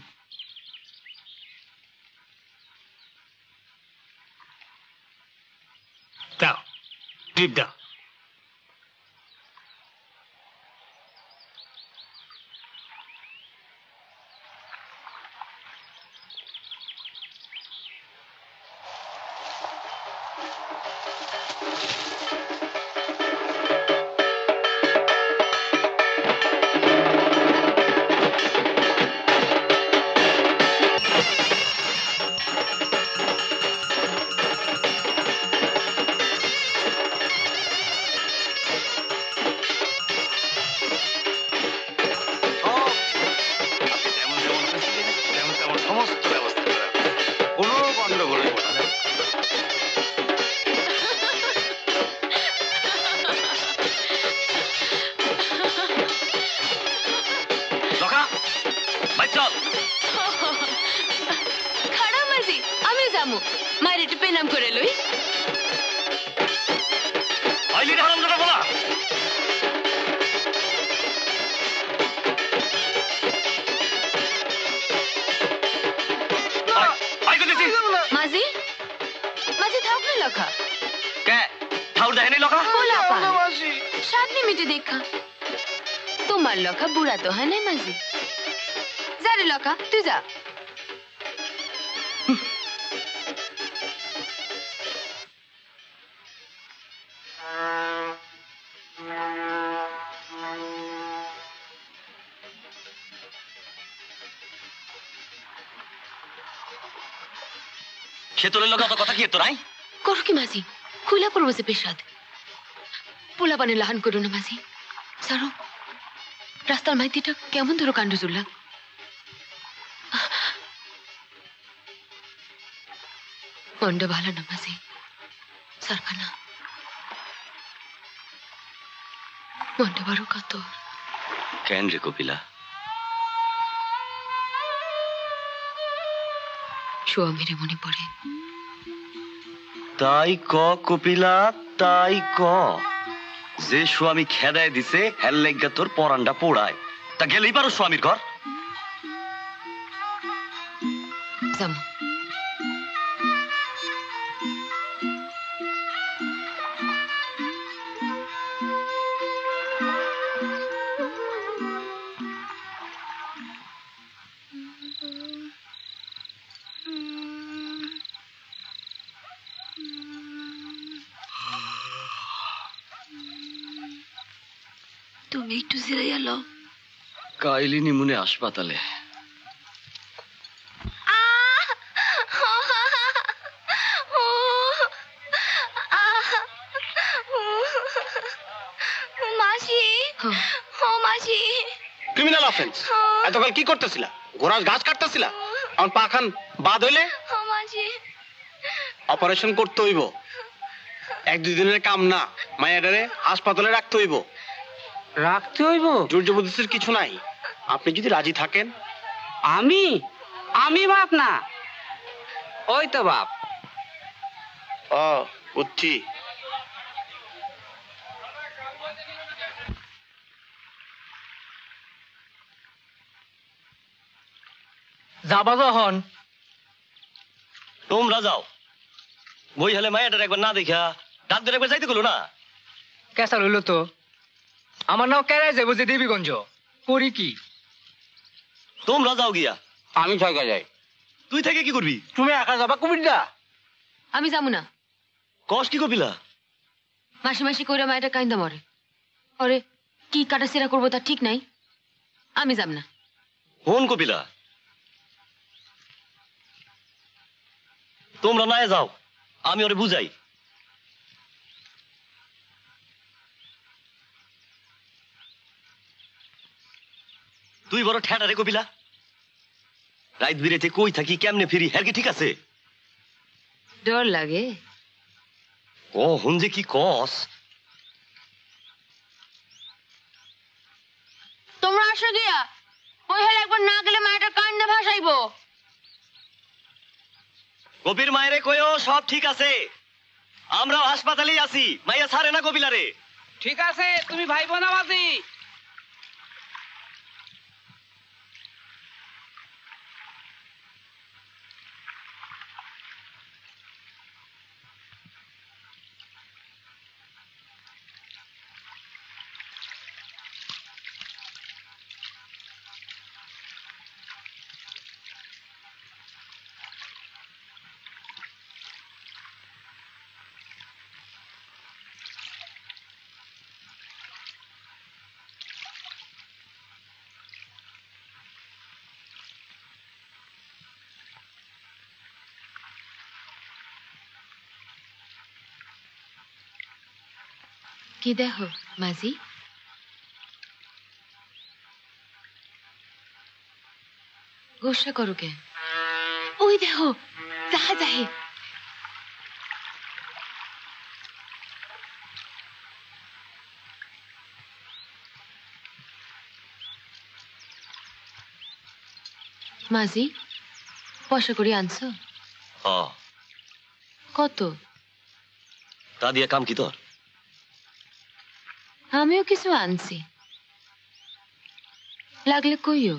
দাও টিপ দাও তোমার লকা বুড়া তো হয় নাই মাঝি যা রে লকা তুই যা সে তোর লকা তো কথা কি তো নাই করো কি মাঝি খুলা পড়বো যে পেশাদ পোলা পানে লাহান করো না মাঝি সারো রাস্তার মাইতিটা কেমন ধরো কাণ্ড চুল্লা মনটা ভালো না মাঝি সারখানা মনটা বড় কত কেন রে কপিলা স্বামীরে মনে পড়ে তাই ক কপিলা তাই ক যে স্বামী খেদায় দিছে হেল লেগা তোর পরানটা পোড়ায় তা গেলেই পারো স্বামীর ঘর একটু জিরাইয়া লও। কাইলি নিমুনে হাসপাতালে। মাসি ও মাসি ক্রিমিনাল অফেন্স। এতকাল কি করতেছিলা? ঘোড়ার ঘাস কাটতেছিলা? আমার পাখান বাদ হইলে ও মাসি অপারেশন করতে হইব। 1-2 দিনের কাম না, মায়াডারে হাসপাতালে রাখতে হইব। রাখতে হইব? জোর জবরদস্তির কিছু নাই। আপনি যদি রাজি থাকেন। আমি বাপ না, ওই তো বাপ। ও বুঝছি। যাবা যখন তোমরা যাও। বই হলে মায়াটার একবার না দেখা ডাক্তার একবার যাইতে গেলো না। কেসা হইল তো আমার নাও কেরাই যাবো যে দেবীগঞ্জ করি কি? তোমরা যাও গিয়া। আমি ছয়কা যাই। তুই থেকে কি করবি? তুমি একা যাবা কুমিল্লা? আমি যাবো না। কস কি কপিলা? মাসি মাসি কইরা মায়েরা কাইন্দা মরে। আরে কি কাটা সেরা করবো তা ঠিক নাই। আমি যাব না। হন কপিলা, তোমরা না যাও, আমি ওরে বুঝাই। তুই বড় ঠেটা রে কপিলা। রাত বিরেতে কই থাকি কেমনে ফিরি হ্যাঁ কি ঠিক আছে? ডর লাগে। ও হন যে কি কস। তোমরা আসো গিয়া। ওই হলে একবার না গেলে মায়েরা কান্না ভাসাইবো। কবির মায়েরে কয়ও সব ঠিক আছে, আমরাও হাসপাতালেই আছি। মাইয়া ছাড়ে না কবিলারে। ঠিক আছে, তুমি ভাই বোন আমাজি। কি দেখো মাঝি? গোসা করো কেন? ওই দেখো জাহাজ আহে। মাঝি পয়সা করে আনছো? হ্যাঁ। কত? তা দিয়ে কাম কি তোর? আমিও কিছু আনছি, লাগলে কইও।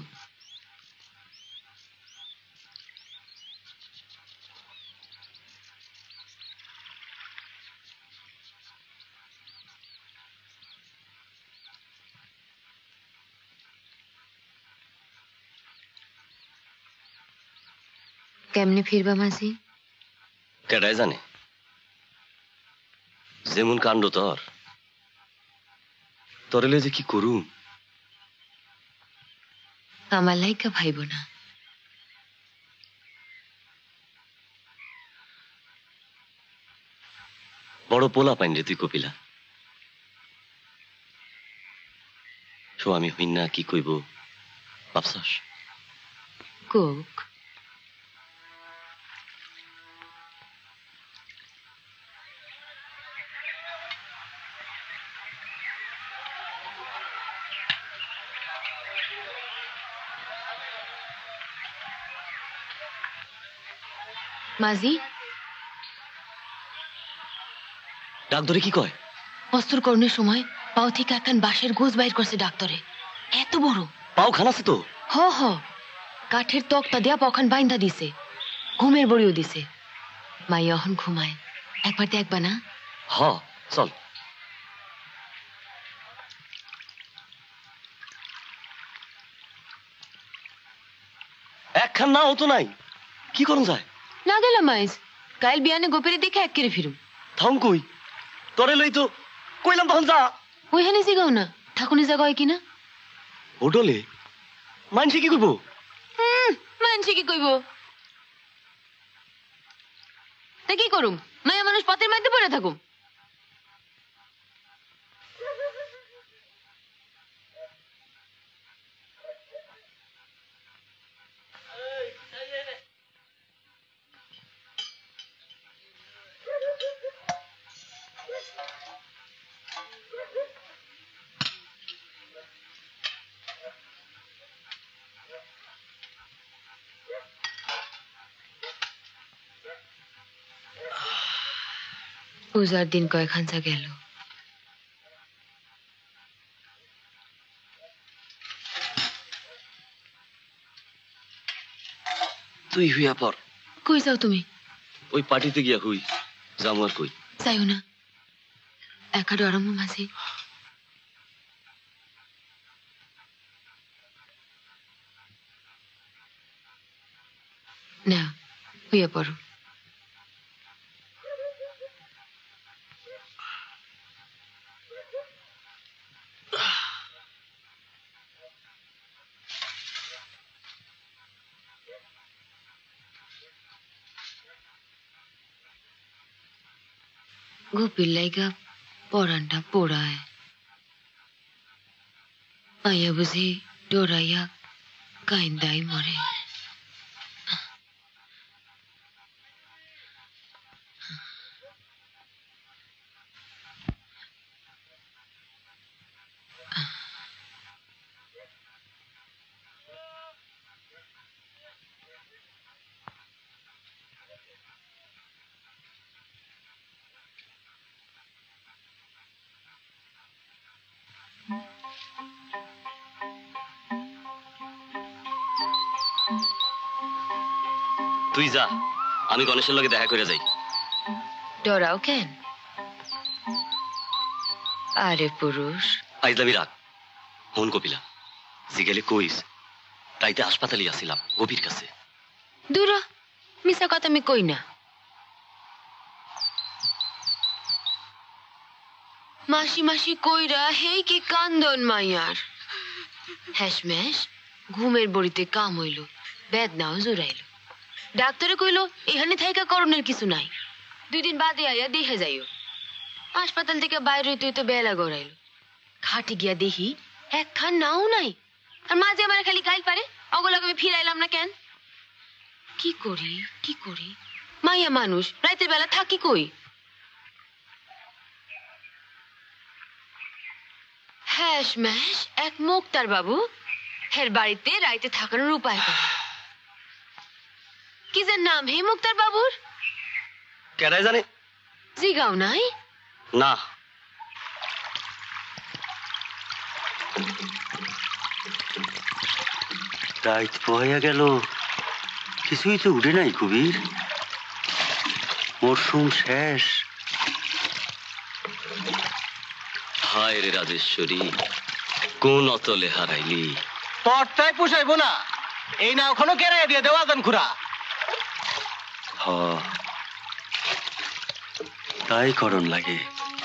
কেমনে ফিরবা মাঝি? কেডাই জানে। যেমন কাণ্ড তোর, তরলে যে কি করুম। আমার লাইকা ভাইব না। বড় পোলা পাইন রে তুই কপিলা। স্বামী হইন না কি কইব ভাবছস? কোক মাঝি ডাক্তারে কি কয়? অস্ত্র করণের সময় পাও থেকে একখান বাঁশের গোজ বাইর করছে ডাক্তারে। এত বড় পাও খানাছে তো। হ হ, কাঠের তক্তা দিয়া পখান বাইন্দা দিছে, ঘুমের বড়িও দিছে। মাই এখন ঘুমায়, একবার দেখবা না? হ চল। একখান না হতো নাই, কি করুন যায়? না গেলাম মাইজ, কাল বিয়ানে গোপেরে দেখে এক কেড়ে ফিরুম। থাম কই তোরে লই তো কইলাম তখন যা। ওইখানে জিগাও না, থাকুনি জায়গা হয় কিনা হোটেলে মানছি কি করবো? মানছি কি কইব? তা কি করুম? মায়া মানুষ পথের মধ্যে পড়ে থাকুম। পূজার দিন কয়েকখানটা গেল। তুই হুইয়া পর। কই যাও তুমি? ওই পার্টিতে গিয়া হুই যাবো আর কই। যাইও না, একা ডরামো মাঝে। না, হইয়া পড়ো। গোপীর লাইগা পরানটা পোড়ায়, মাইয়া বুঝি ডরাইয়া কাইন্দাই মরে। তুই যা, আমি গণেশের লগে দেখা করে যাই। ডরাও কেন? আরে পুরুষ, আইজলামি রাখ। হন কপিলা, জিগেলে কইস তাইতে হাসপাতালে আসিলাম গভীর কাছে। দূর মিশা কথা আমি কই না। মাসি মাসি কইরা হেই কি কান্দন মাইয়ার। হ্যাশম্যাশ ঘুমের বড়িতে কাম হইল, বেদনাও জোরাইল। ডাক্তারে কইল এখানে থাইকা করণের কিছু নাই, 2 দিন বাদে আইয়া দেখে যাইও। হাসপাতাল থেকে বাইরে হইতে হইতে বেলা গড়াইল। খাটে গিয়া দেখি একখান নাও নাই, আর মাঝে আমার খালি গাইল পারে। অগলাকে আমি ফিরাইলাম না কেন? কি করি কি করি, মাইয়া মানুষ রাতের বেলা থাকি কই? হ্যাশম্যাশ এক মুক্তার বাবু, হের বাড়িতে রাইতে থাকানোর উপায় করে। কি যে নাম হে মুক্তার বাবুর? কেডাই জানে? জিগাও নাই? না। রাইত পয়া গেল, কিছুই তো উঠে নাই কবির। মরশুম শেষ। হায় রে রাজেশ্বরী, কোন অতলে হারাইলি। তোরটাই পুষাইবো না, এই না ওখানে কেড়ে দিয়ে দেওয়া দেন খুড়া। হ, তাই করণ লাগে।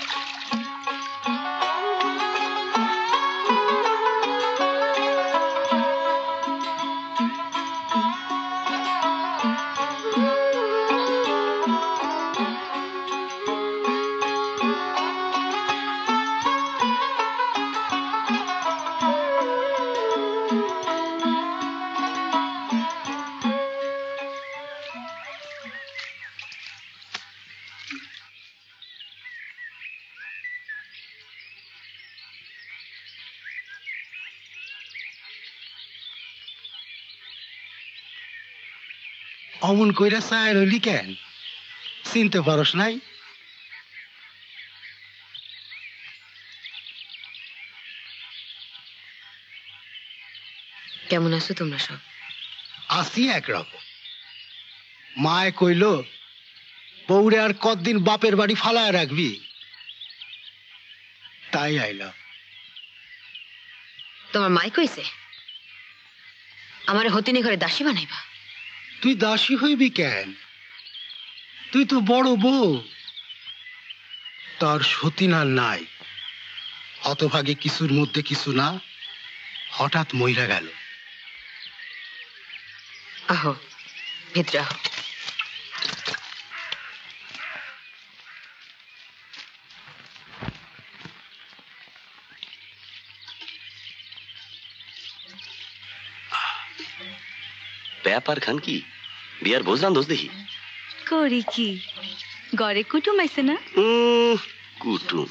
অমন কইরা চায় রইলি কেন? চিনতে পারস নাই? কেমন আছো তোমরা সব? আসি একরকম। মায় কইল বউরে আর কতদিন বাপের বাড়ি ফালায় রাখবি, তাই আইলাম। তোমার মাই কইছে আমারে হতিনি ঘরে দাসী বানাইবা? তুই দাসী হইবি কেন? তুই তো বড় বউ, তার সতীনার নাই, হতভাগে কিছুর মধ্যে কিছু না, হঠাৎ মইরা গেল। আহো ভিতরে আহো। ব্যাপার খান কি বিয়ার বোঝান দোষ দেখি করি কি গড়ে কুটুম আইছে না? কুটুম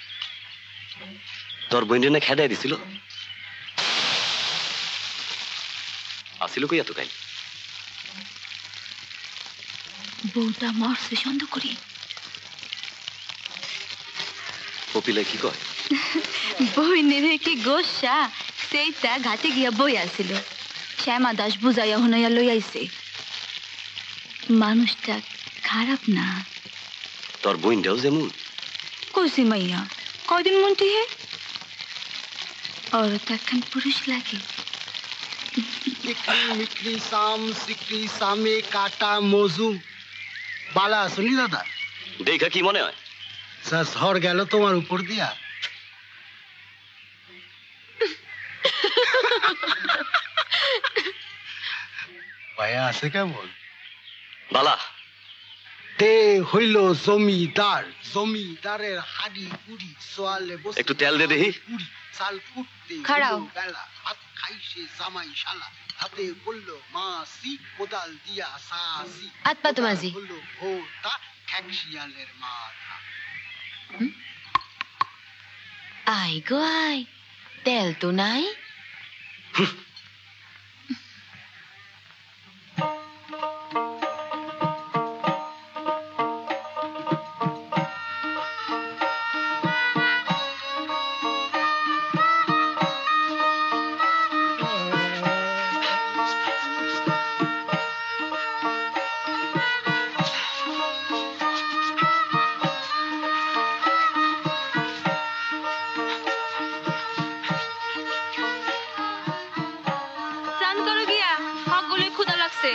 তোর বইনে না খেদাই দিছিল আসিল কই এত কাই বউটা মরছে সন্দেহ করি। কপিলা কি কয়? বই নেড়ে কি গোসা সেইটা ঘাটে গিয়া বই আসিল। শ্যামা দাস বুঝাইয়া হুনাইয়া লই আইছে। মানুষটা খারাপ না। তোর বইনটাও যেমন কইছি মাইয়া কয়দিন মনটি হে और तखन पुरुष लागे। মিকরি সাম সিকরি সামে কাটা মজু বালা শুনি দাদা দেখা কি মনে হয় স্যার ঝড় গেল তোমার উপর দিয়া। ভাইয়া আছে কেমন? বালা তে হইল জমিদার, জমিদারের হাড়ি কুড়ি সোয়ালে বসে একটু তেল দে দেখি। চাল কুটতে খাড়াও। বেলা ভাত খাইছে জামাই শালা, হাতে বলল মাসি কোদাল দিয়া সাসি, হাত পা তো মাজি। বলল ভোটা ঠ্যাকশিয়ালের মাথা। আই গো আই তেল তো নাই। স্নান করো গিয়া, হকগুলোই ক্ষুধা লাগছে।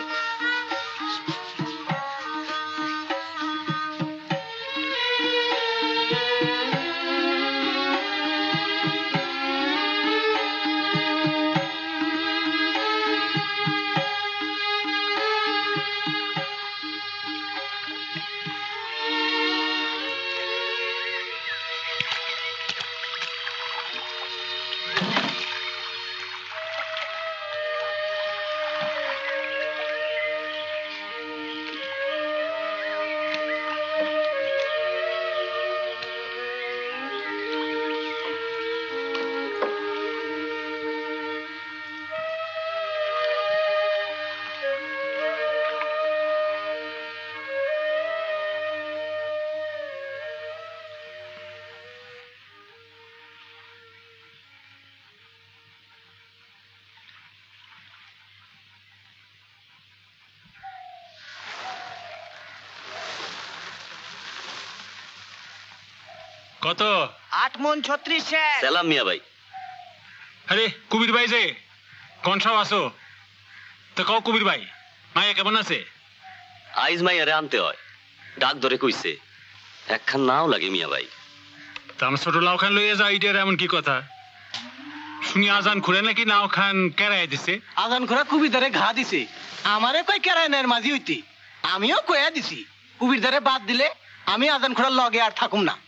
কত? 8 মন 36 শের। সালাম মিয়া ভাই। আরে কুবির ভাই যে কোন সব আসো তো কও কুবির ভাই মায়া কেমন আছে? আইজ মাইয়ারে আনতে হয়, ডাক ধরে কইছে একখান নাও লাগে মিয়া ভাই। তা আমার ছোট লাউ খান লইয়া যাও, এটার এমন কি কথা? শুনি আজান খুলে নাকি নাও খান কেরাই দিছে। আজান খোরা কুবিদারে ঘা দিছে, আমারে কই কেরায়নের মাঝি হইতি, আমিও কয়া দিছি কুবিদারে বাদ দিলে আমি আজান খোরার লগে আর থাকুম না।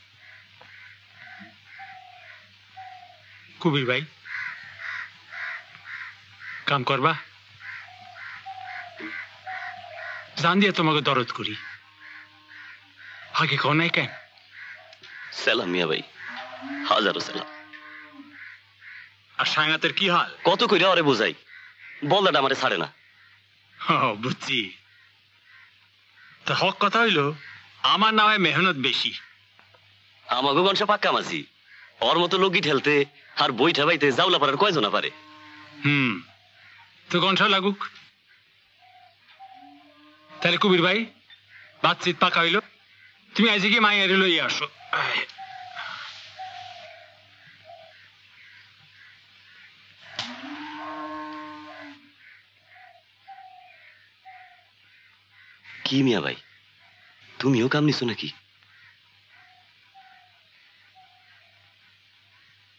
কুবির ভাই কাম করবা, জান দিয়ে তোমাকে দরদ করি, আগে কও নাই কেন? সালাম মিয়া ভাই, হাজারো সালাম। আর সাঙ্গাতের কি হাল? কত কইরা ওরে বোঝাই, বলদাটা আমারে ছাড়ে না। বুঝছি। তা হক কথা হইলো আমার নামে মেহনত বেশি। আমাকে গনসা পাক্কা মাঝি, ওর মতো লোকই ঠেলতে আর বই ঠাবাইতে জাউলা পারার কয়জনা পারে। তো গনসা লাগুক। তাহলে কুবির ভাই বাতচিত পাকা হইলো, তুমি আইজে গিয়ে মাইয়ারে লইয়া আসো। কি মিয়া ভাই, তুমিও কাম নিছো নাকি?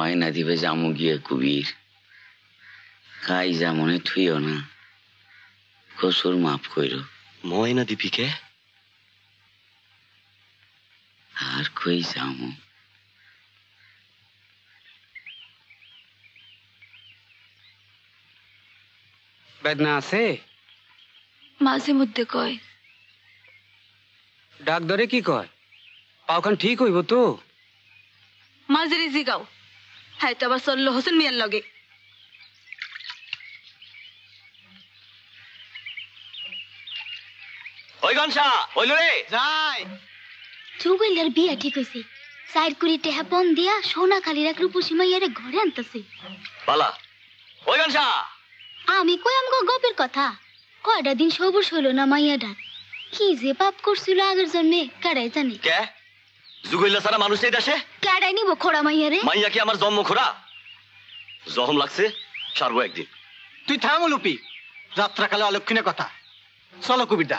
ময়না দিবে জামু গিয়ে কুবির, কাই যেমনে থুইও না, কসুর মাফ কইর। ময়না দিপিকে আর কই যামু? বেদনা আছে? মাঝে মধ্যে কয়। ডাক ধরে কি কয়? পাওখান ঠিক হইব তো? মাঝে জিগাও, হ্যাঁ তো আবার চললো হোসেন মিয়ার লগে। ওই গনসা হইল রে যাই চুগইলার বিয়া ঠিক হইছে। 4 কোটি টাকা পণ দিয়া সোনা খালির এক রূপসী মাইয়ারে ঘরে আনতাছে। বালা ওই গনসা আমি কই আমগো গপের কথা। কয়টা দিন সবুর হইল না মাইয়াটার। কি যে পাপ করছিল আগের জন্মে কেডাই জানে। কে জুগইলা সারা মানুষ এই দেশে? কেডাই নিব খোড়া মাইয়ারে? মাইয়া কি আমার জন্ম খোরা? জহম লাগছে সারবো একদিন। তুই থাম লুপি, যাত্রাকালে অলক্ষণের কথা। চলো কবিরদা।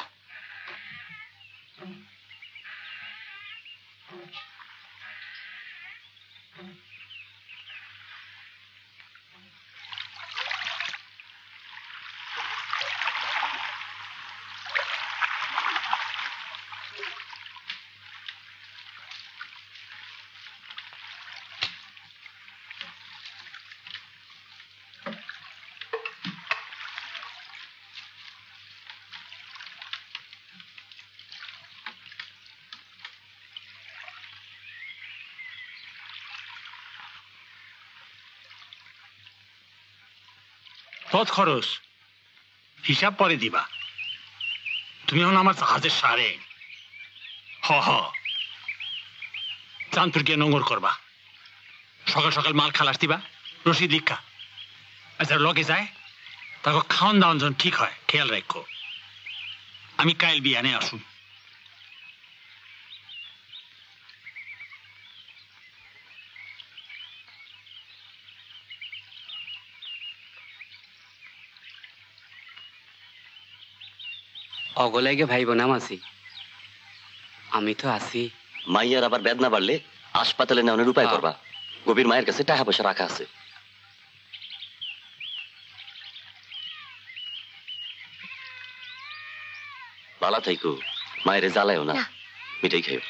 পথ খরচ হিসাব পরে দিবা। তুমি এখন আমার জাহাজের সারে হ চাঁদপুর গিয়ে নোংর করবা। সকাল সকাল মাল খালাস দিবা, রশিদ লিখা। আচ্ছা লগে যায় তাকে খাওয়ান দাওয়ান যখন ঠিক হয় খেয়াল রাখো। আমি কাইল বিয়ানে আসুন। অগলাইগে ভাই বোনাম আছি, আমি তো আছি। মাইয়ার আবার বেদনা বাড়লে হাসপাতালে নেওয়ার উপায় করবা। গভীর মায়ের কাছে টাকা পয়সা রাখা আছে। বালা থাইকো, মায়েরে জ্বালায়ও না, মিঠাই খাইও।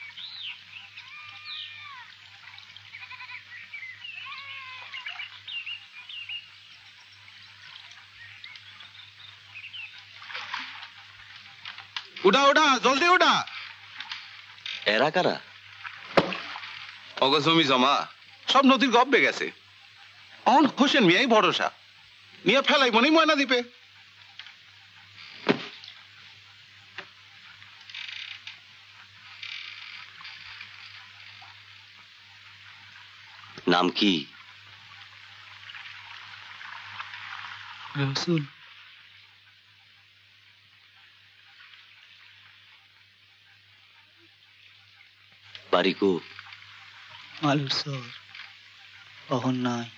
উঠা উঠা জলদি উঠা। এরা কারা? অগ জমি জমা সব নদীর গব্বে গেছে। অন হোসেন মিয়াই ভরসা নিয়ে ফেলাই মনে ময়না দিবে। নাম কি? রসুল। বাড়ি কো? আলুর সর অহন নাই।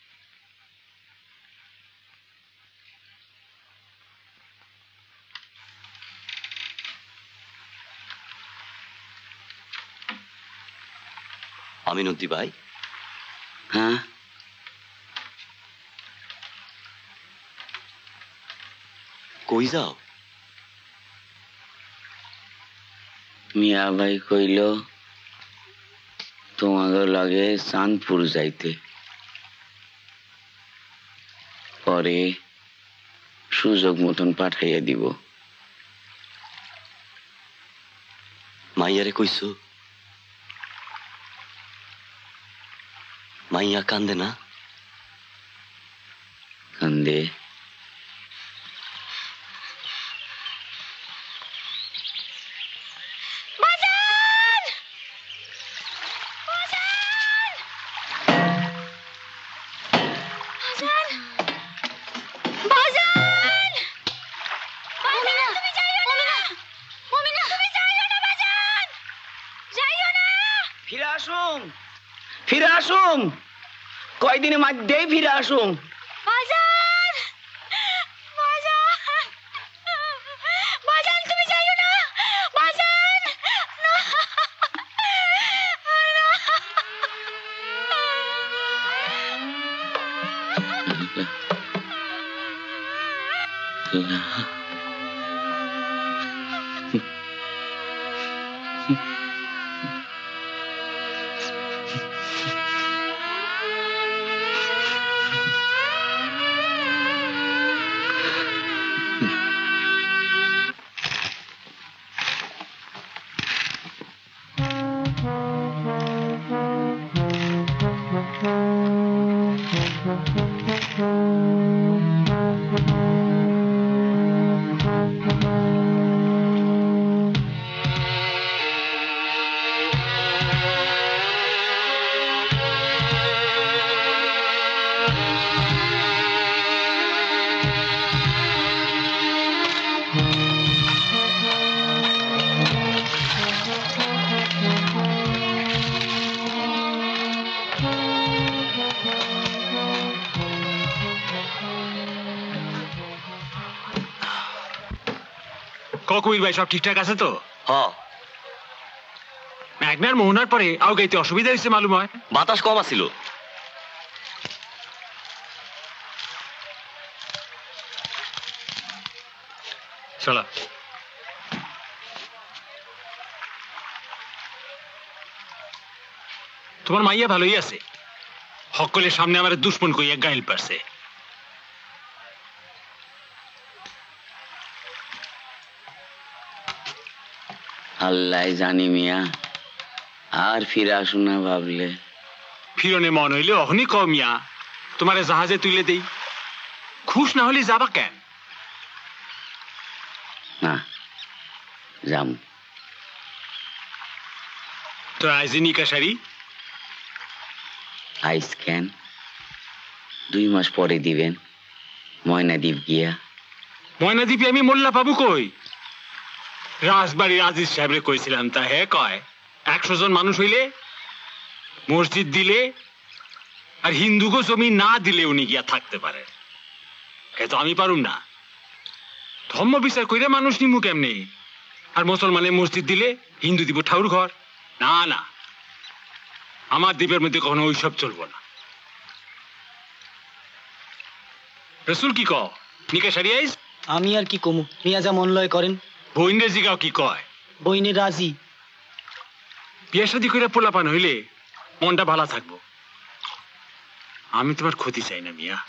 আমিনুদ্দি ভাই? হ্যাঁ কই যাও? মিয়া ভাই কইল তোমাদের লাগে চাঁদপুর যাইতে, পরে সুযোগ মতন পাঠাইয়া দিব। মাইয়ারে কইছো? মাইয়া কান্দে না? কান্দে। ফিরে আসুন, কয়দিনের মধ্যেই ফিরে আসুন। তুমি যাইও না বাজান। কবির ভাই সব ঠিকঠাক আছে তো? হ্যাঁ। মেঘনার মোহনার পরে আও গাইতে অসুবিধা হয়েছে মালুম হয়? বাতাস কম আছিল। চলো। তোমার মাইয়া ভালোই আছে, সকলের সামনে আমার দুশ্মন কইয়া গাইল পারছে। আল্লাহ জানি মিয়া, আর ফিরে আসুন না ভাবলে। ফিরনে মন হইলে অহনি কও মিয়া, তোমারে জাহাজে তুলে দেই। খুশ না হলে যাবা কেন? না যাম। তো আইজিনি কাশারি আইস কেন? 2 মাস পরে দিবেন ময়নাদ্বীপ গিয়া। ময়নাদ্বীপে আমি মোল্লা পাবো কই? রাজবাড়ির আজিজ সাহেবরে কইছিলাম, তা হে কয় 100 জন মানুষ হইলে মসজিদ দিলে আর হিন্দুকে জমি না দিলে উনি গিয়া থাকতে পারে। তো আমি পারুম না, ধর্ম বিচার কইরে মানুষ নিমু কেমনে? আর মুসলমানের মসজিদ দিলে হিন্দু দিব ঠাউর ঘর? না না, আমার দ্বীপের মধ্যে কখনো ওইসব চলবো না। রসুল কি কও? নিকে সারিয়াইস? আমি আর কি কমু, মিয়া যা মন লয় করেন। বইনে জিগাও কি কয়? বইনে রাজি। বিয়া শাদি করে পোলাপান হইলে মনটা ভালো থাকবো। আমি তোমার ক্ষতি চাই না মিয়া।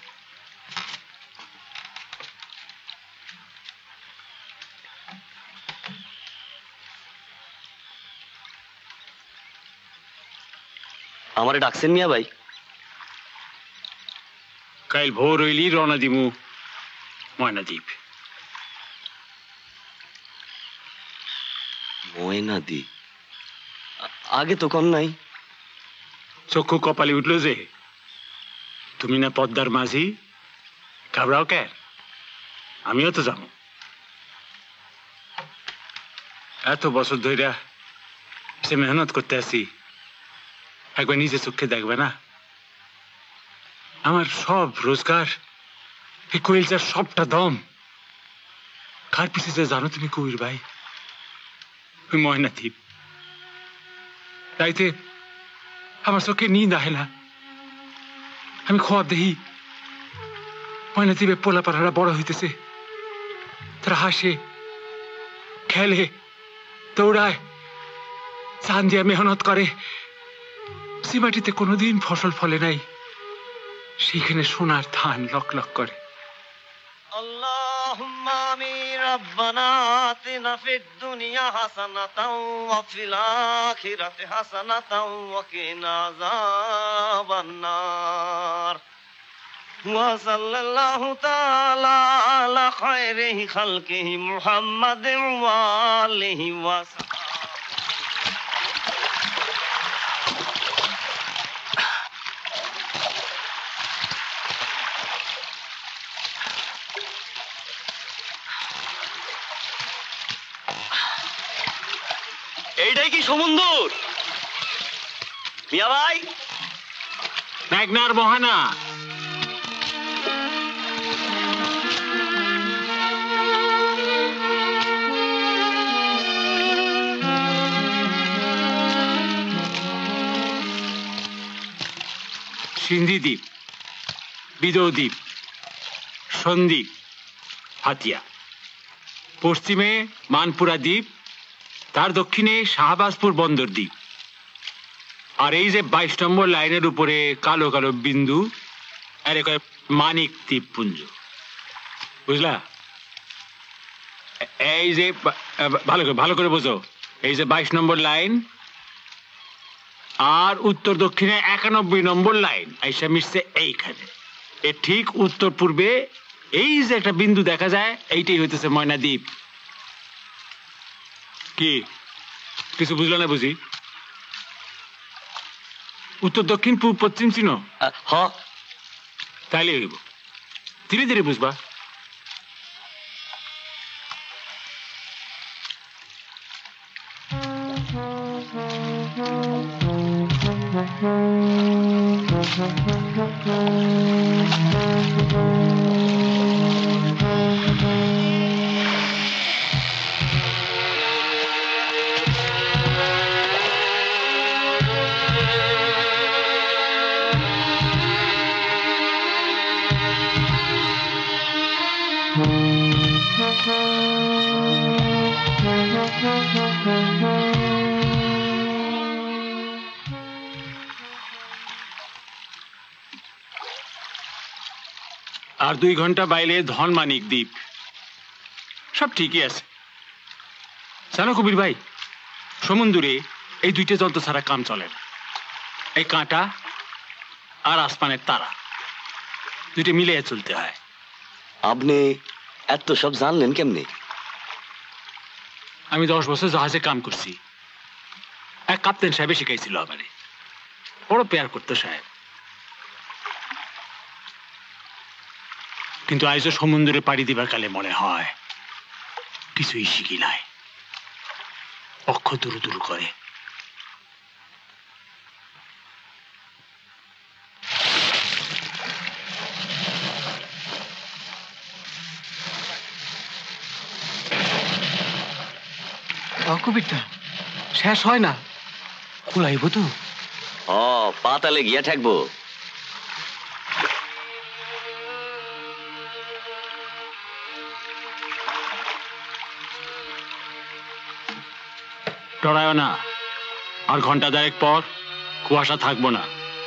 আমারে ডাকছেন মিয়া ভাই? কাল ভোর হইলি রওনা দিমু ময়নাদ্বীপ। ময়নাদ্বীপ? আগে তো কম নাই। চক্ষু কপালে উঠলো যে। তুমি না পদ্মার মাঝি, ঘাবড়াও কেন? আমিও তো যাবো। এত বছর ধরে সে মেহনত করতে আসি, একবার নিজে চোখে দেখবে না? আমার সব রোজগার এই কোয়েলচার সবটা দম কার পিছিয়ে জানো তুমি কবির ভাই? ওই ময়নাদ্বীপ। তাইতে আমার চোখে নিন্দ আহে না। আমি খোয়াব দেখি ময়নাদ্বীপে পোলাপাড়ারা বড় হইতেছে, তারা হাসে খেলে দৌড়ায়, চান দিয়ে মেহনত করে। সিমাটিতে কোনোদিন ফসল ফলে নাই, সেখানে সোনার ধান লক লক করে। আল্লাহুম্মা আমিন। রাব্বানা আতিনা ফিদ দুনিয়া হাসানাতাও ওয়া ফিল আখিরাতি হাসানাতাও ওয়া কিনা আযাবান নার। ওয়া সাল্লাল্লাহু তাআলা আলা খায়রি খালকিহি মুহাম্মাদিন ওয়া আলিহি ওয়া এইটাই কি সমুন্দর মিয়া ভাই? মেঘনার মোহনা। সিন্ধি দ্বীপ, বিদৌ দ্বীপ, সন্দ্বীপ, হাতিয়া, পশ্চিমে মানপুরা দ্বীপ, তার দক্ষিণে শাহবাজপুর বন্দর দ্বীপ, আর এই যে 22 নম্বর লাইনের উপরে কালো কালো বিন্দু আর এক মানিক দ্বীপপুঞ্জ। বুঝলা? এই যে ভালো করে বোঝো, এই যে 22 নম্বর লাইন আর উত্তর দক্ষিণে 91 নম্বর লাইন আইসা মিশছে এইখানে। এর ঠিক উত্তর পূর্বে এই যে একটা বিন্দু দেখা যায়, এইটাই হইতেছে ময়না দ্বীপ। কি কিছু বুঝলো না বুঝি? উত্তর দক্ষিণ পূর্ব পশ্চিম চিনো? হ, তাইলে হইব, ধীরে ধীরে বুঝবা। আর 2 ঘন্টা বাইরে ধনমানিক দ্বীপ। সব ঠিকই আছে। জানো কবির ভাই, সমুদ্রে এই 2টে যন্ত্র ছাড়া কাম চলে না। এই কাঁটা আর আসমানের তারা, 2টে মিলিয়ে চলতে হয়। আপনি এত সব জানলেন কেমনে? আমি 10 বছর জাহাজে কাম করছি। এক কাপ্তেন সাহেব শিখাইছিল আমারে, বড় পেয়ার করতো সাহেব। কিন্তু আজও সমুদ্রে পাড়ি দিবার কালে মনে হয় কিছুই শিখি নাই। অক্ষ দুরু দুরু করে। কবিরটা শেষ হয় না, খুলাইব তো? পাতালে গিয়া ঠেকবো। ডরায় না, আর ঘন্টা 10 পর কুয়াশা থাকবো না।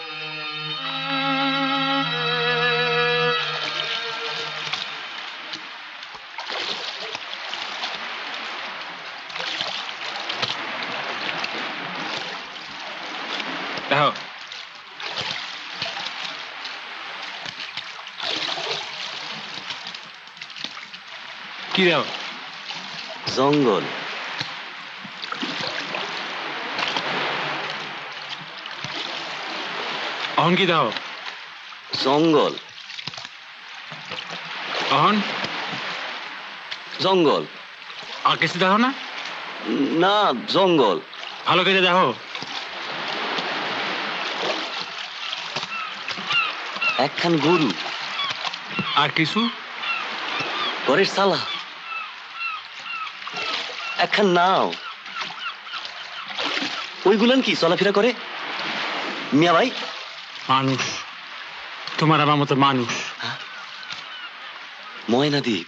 দেখো, কি দেখো? জঙ্গল। অহন কি দেখো? জঙ্গল। অহন জঙ্গল। আর কিছু দেখো না? না, জঙ্গল। ভালো করে দেখো। একখান গরু। আর কিছু? ঘরের সালা। একখান নাও। ওইগুলান কি চলাফেরা করে? মিয়া ভাই, মানুষ। তোমার আমার মতো মানুষ। ময়না দ্বীপ।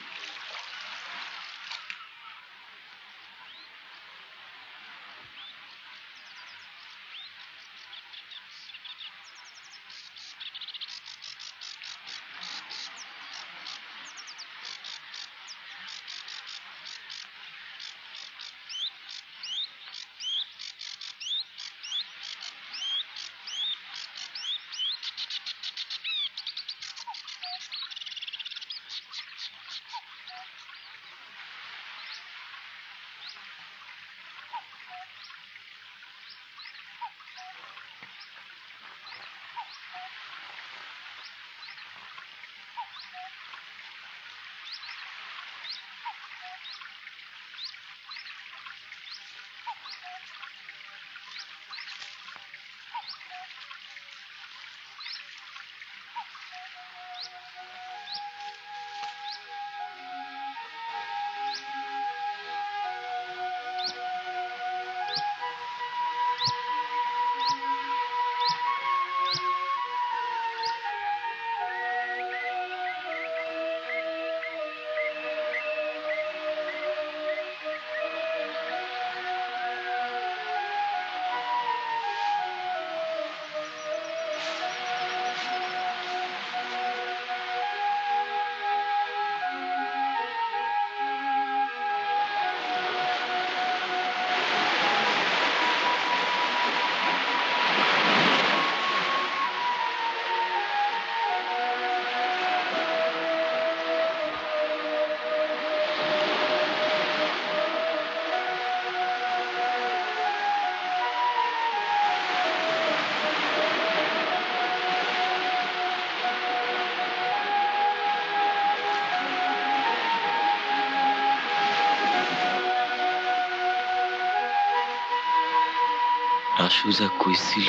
রাসু যা কইছিল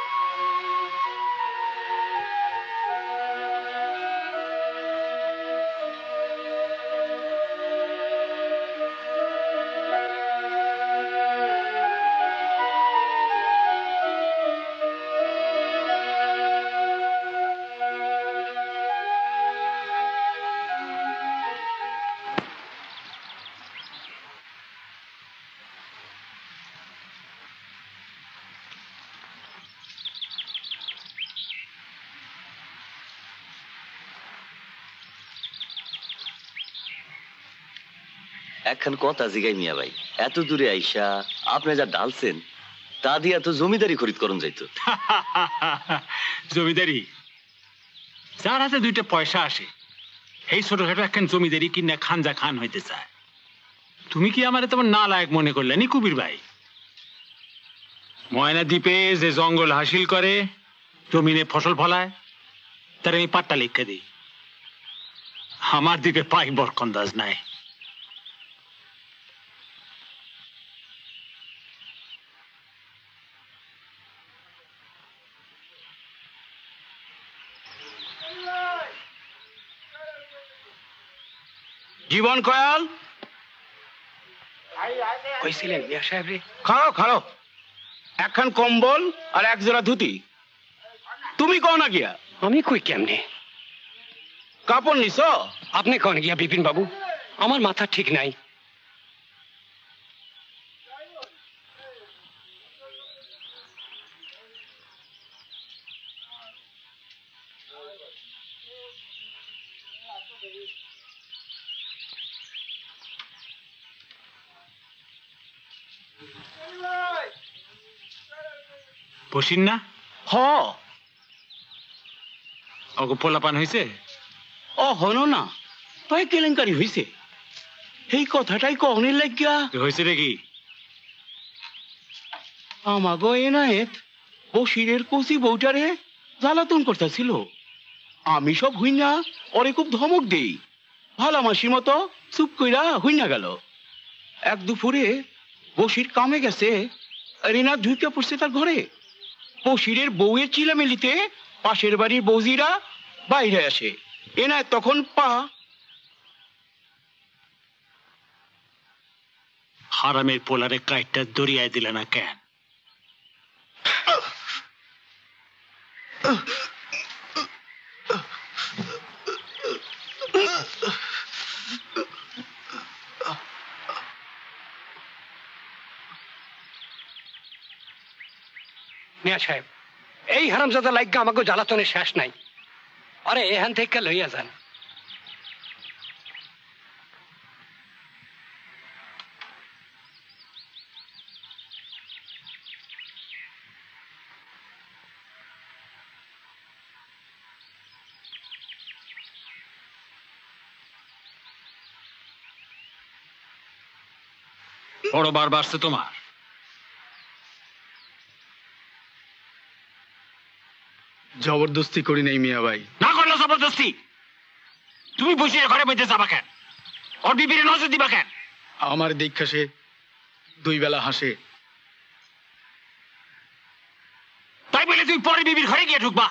এখন কথা জিগাই মিয়া ভাই, এত দূরে আইসা আপনি যা ডালছেন তা দিয়া তো জমিদারি খরিদ করুন যাইতো। জমিদারি যার হাতে দুইটা পয়সা আসে এই ছোটখাটো একখান জমিদারি কিনা খানজা খান হইতে চায়। তুমি কি আমার তোমার না লায়ক মনে করলে নি কবির ভাই? ময়না দ্বীপে যে জঙ্গল হাসিল করে, জমিনে ফসল ফলায়, তার আমি পাট্টা লিখে দিই। আমার দ্বীপে পাই বরকন্দাজ নাই। জীবন কয়াল কইছিলেন মিয়া সাহেব রে? খাও খাও, একখান কম্বল আর এক জোড়া ধুতি। তুমি কও না গিয়া? আমি কই কেমনে? কাপড় নিছ? আপনি কন গিয়া বিপিন বাবু, আমার মাথা ঠিক নাই। বসিন না? হ। ওগো পোলাপান হয়েছে? ও হনো না, তাই কেলেঙ্কারি হয়েছে। এই কথাটাই কহনির লাগিয়া হয়েছে রে কি? আমাগো এনায়েত বসিরের কচি বউটারে জ্বালাতন করতেছিল। আমি সব হইনা ওরে খুব ধমক দেই, ভালামাসির মতো চুপ কইরা হইনা গেল। এক দুপুরে বসির কামে গেছে, রিনা ঢুকে পড়ছে তার ঘরে। বসিরের বউয়ের চিলামিলিতে পাশের বাড়ির বৌজিরা বাইরে আসে। এনায়েত তখন হারামের পোলারে কাইটটা দরিয়ায় দিলে না কেন? মিয়া সাহেব, এই হারামজাদা লাইগা আমাকে জ্বালাতনের শেষ নাই। আরে এখান থেকে লইয়া যান। বড় বার বাড়ছে তোমার। জবরদস্তি করি নাই মিয়া ভাই। না করলো জবরদস্তি? তুমি বসে ঘরে বেঁধে যাবা কেন? ওর বিবিরে নজর দিবা কেন? আমার দীক্ষা সে 2 বেলা হাসে। তাই বলে তুই পরে বিবির ঘরে গিয়ে ঢুকবা?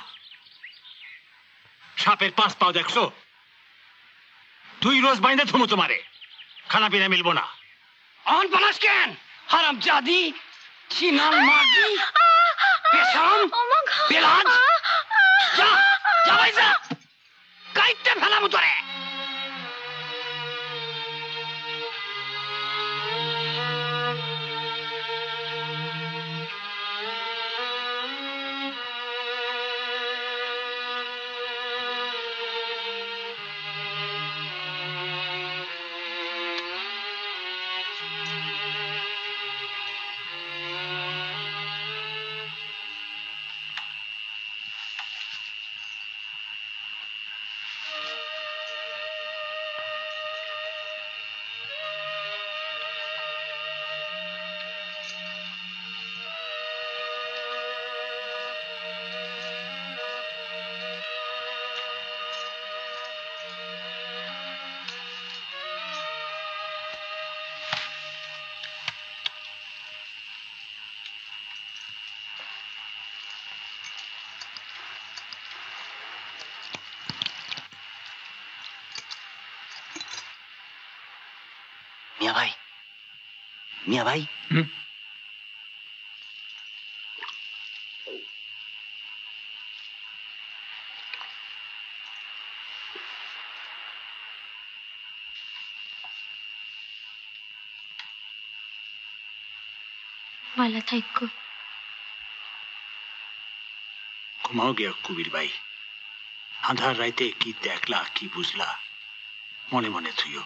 সাপের 5 পাও দেখছো? তুই রোজ বাইন্দে থমো, তোমারে খানা পিনা মিলবো না। অন পলাশ কেন? হারাম জাদি, চিনাল মাগি, পেশাম, বেলাজ, যা, যা ভাই যা, কাইটটা ফেলামু তোরে। মিয়া ভাই ভালো থাকো। ঘুমাও গিয়া কবির ভাই, আধার রাইতে কি দেখলা কি বুঝলা মনে মনে থুইও।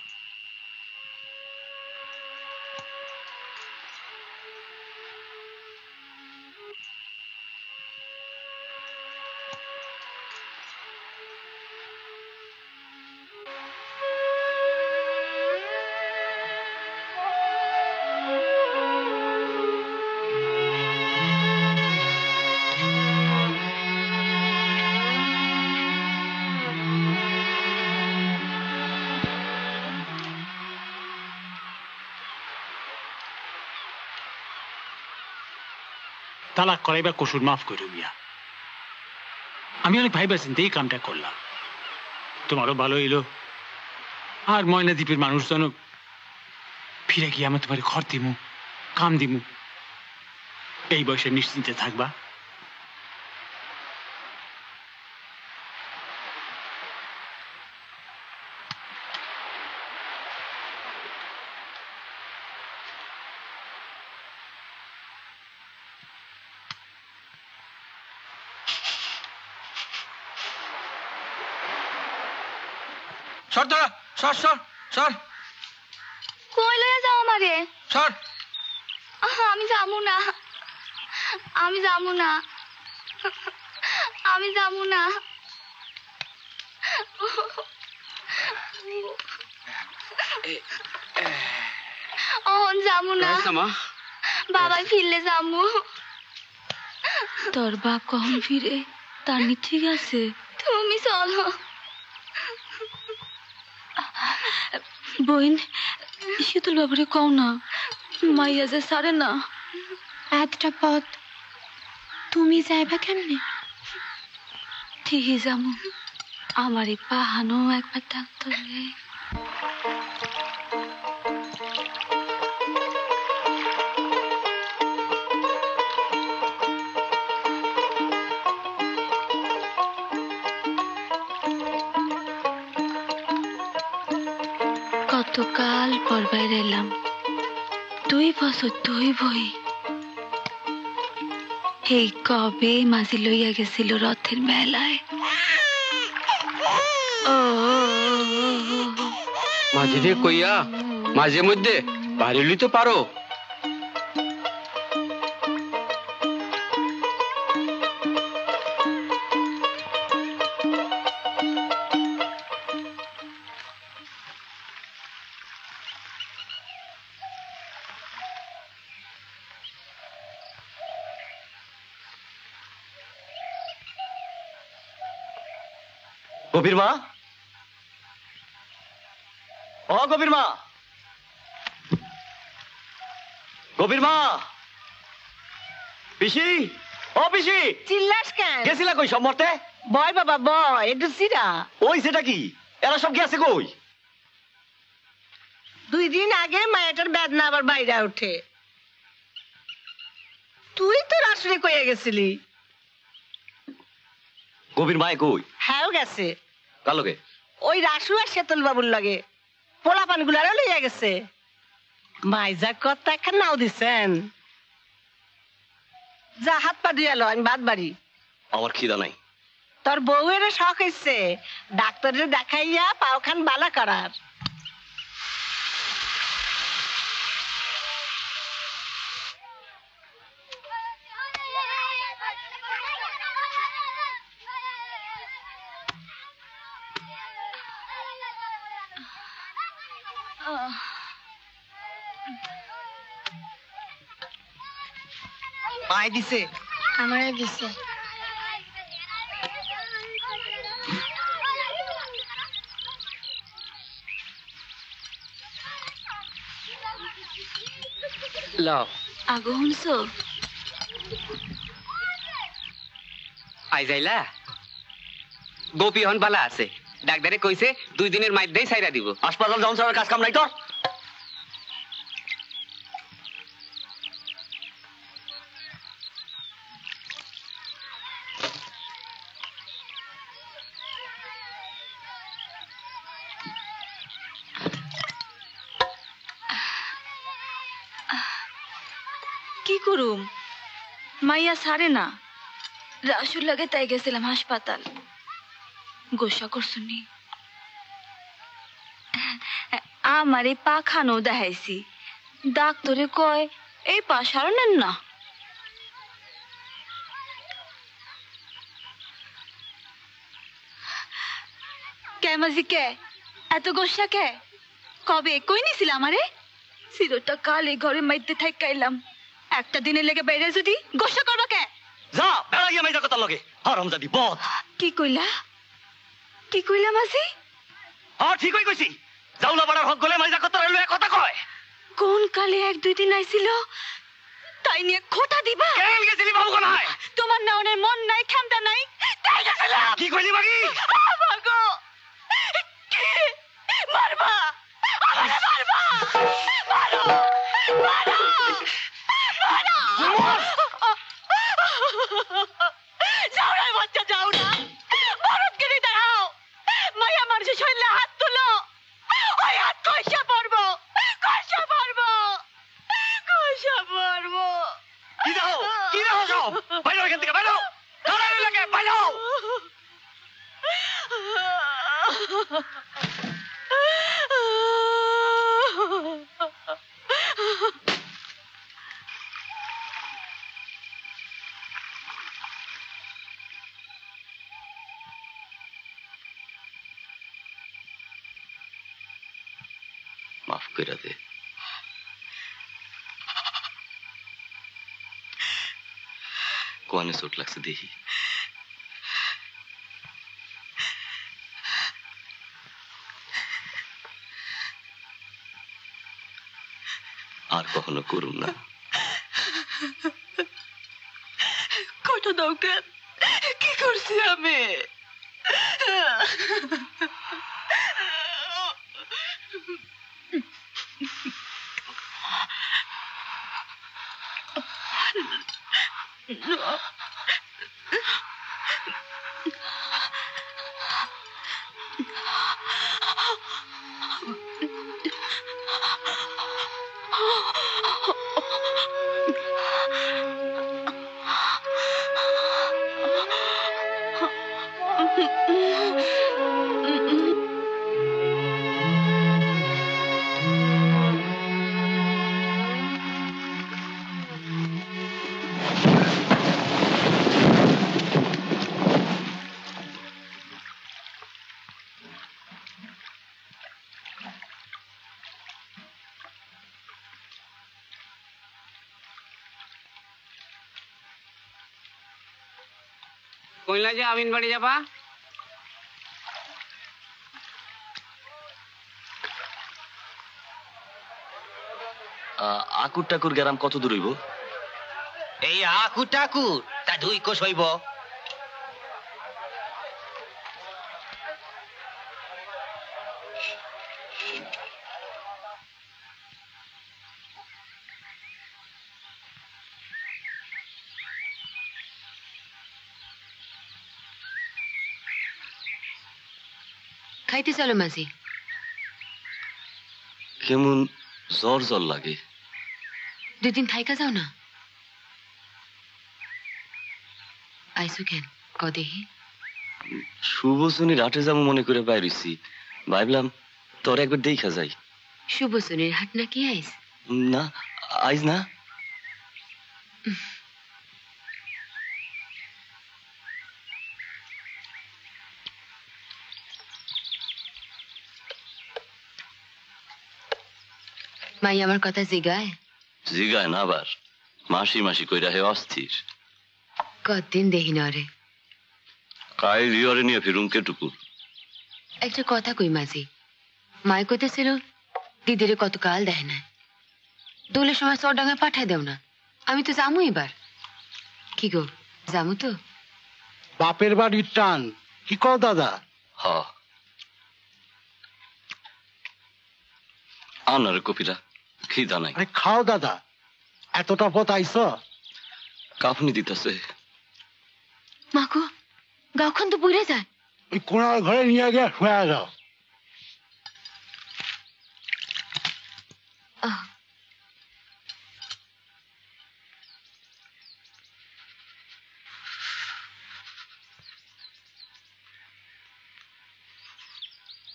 তালাক করাইবার কসুর মাফ করে মিয়া, আমি অনেক ভাইবা চিন্তে এই কামটা করলাম। তোমারও ভালো হইলো, আর ময়না দ্বীপের মানুষজন ফিরে গিয়ে আমি তোমার ঘর দিমু, কাম দিমু, এই বয়সে নিশ্চিন্তে থাকবা। সর তোরা, সর সর সর কই লয়ে যাও আমারে? সর। আমি যাবো না, আমি যাবো না, আমি যাবো না। অহন যাবো না, বাবাই ফিরলে যাবো। তোর বাপ কখন ফিরে তার নি ঠিক আছে? তুমি চলো। বোন, শীতল বাবুরে কও না, মাইয়া যে সারে না। এতটা পথ তুমি যাইবা কেমনে? ঠিকই যাবো, আমার এই পাহানো একবার ডাক্তার রে। কতকাল পর বাইরে এলাম, 2 বছর 2 বই। এই কবে মাঝি লইয়া গেছিল রথের মেলায়। মাঝে কইয়া মাঝে মধ্যে বাড়ি তো পারো। গভীর মা, ও গভীর মা, গভীর মা, পিসি, ও পিসি। চিল্লাস কেন? গেছিলা কই সব মরতে? বয় বাবা বয়, একটু সিরা। ওই সেটা কি, এরা সব গেছে কই? 2 দিন আগে মায়াটার বেদনা আবার বাইরে ওঠে। তুই তো রাসুরে কইয়া গেছিলি। গভীর মায় কই? হ্যাঁ গেছে। কার লগে? ওই রাসু আর শীতল বাবুর লাগে। পোলাপান গুলারও লইয়া গেছে। মাইজা কত এখন নাও দিছেন। যা হাত পা ধুইয়া লো, আমি বাদ বাড়ি। আমার খিদা নাই। তোর বউয়ের শখ হইছে ডাক্তারের দেখাইয়া পাওখান বালা করার। মাই দিছে, আমারে দিছে। লাও আগো শুনছো? আই যাইলা গোপী হন বালা আছে, ডাক্তারে কইছে 2 দিনের মধ্যেই ছাইরা দিব। হাসপাতাল যাওন ছাড়া কাজ কাম নাই তোর? কি করুম মাইয়া সারে না রাসুর লাগে তাই গেছিলাম হাসপাতাল গোসা করছুনি আমার এই পা খানো দেখাইছি ডাক্তারে কয় এই পা সারানেন না কে মাঝি কে এত গোসা কে কবে কই নিছিল আমারে সিরোটা কালে ঘরে মাইতে থাকাইলাম একটা দিনে লেগে বাইরে যদি গোসা করবা কে যা বেড়া গিয়ে মাইজা কথা লগে হারামজাদি বদ কি কইলা মাঝি হ্যাঁ ঠিকই কইছি জাউলা বাড়ার হক গলে মাইজা কথা রইলো এক কথা কয় কোন কালে এক দুই দিন আইছিল তাই নিয়ে খোটা দিবা কেন গেছিলি বাবু কোনায় তোমার নাওনের মন নাই ক্ষমতা নাই তাই গেছিলাম কি কইলি মাগি মাগো কি মারবা আমারে মারবা মারো মারো যাও না বাচ্চা যাও না ভারত গিরি দাঁড়াও মায়া মানুষের শরীরে হাত তুলো ওই হাত কইসা পড়বো কি দাও সব বাইরে এখান থেকে বাইরে দাঁড়ানো লাগে বাইরে মাফ করে দে কোয়ানে চোট লাগছে দেখি আর কখনো করুন না কটা দাও কেন কি করছি আমি কইলা যে আমিন বাড়ি যাবা আকুর টাকুর গ্রাম কত দূর হইব এই আকুর টাকুর তা 2 কোষ হইব খাইতে চলো মাঝি কেমন জ্বর জ্বর লাগে 2 দিন থাইকা যাও না আইসু কেন কদেহি শুভ শুনি রাতে যাবো মনে করে বাইরেছি ভাবলাম তোর একবার দেখা যাই শুভ সুনির হাট নাকি আইস না আইজ না মাই আমার কথা জিগায় জিগায় না আবার মাসি মাসি কইরা হে অস্থির কতদিন দেখি না রে কাই রিয়রে নিয়ে ফিরুম কেটুকু একটা কথা কই মাঝি মাই কইতেছিল দিদিরে কতকাল দেখে না দোলের সময় চরডাঙ্গা পাঠাই দেও না আমি তো যামু এবার কি গো যামু তো বাপের বাড়ির টান কি কও দাদা হ আনারে কপিরা খিদা নাই আরে খাও দাদা এতটা পথ আইছ কাফনি দিতেছে মাকো গাওখান তো বুড়ে যায় ওই কোনার ঘরে নিয়ে গিয়ে শুয়ে যাও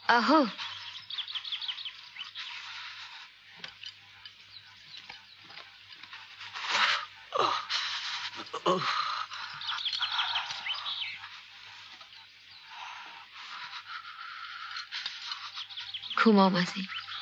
আহো ঘুমাও মাসি।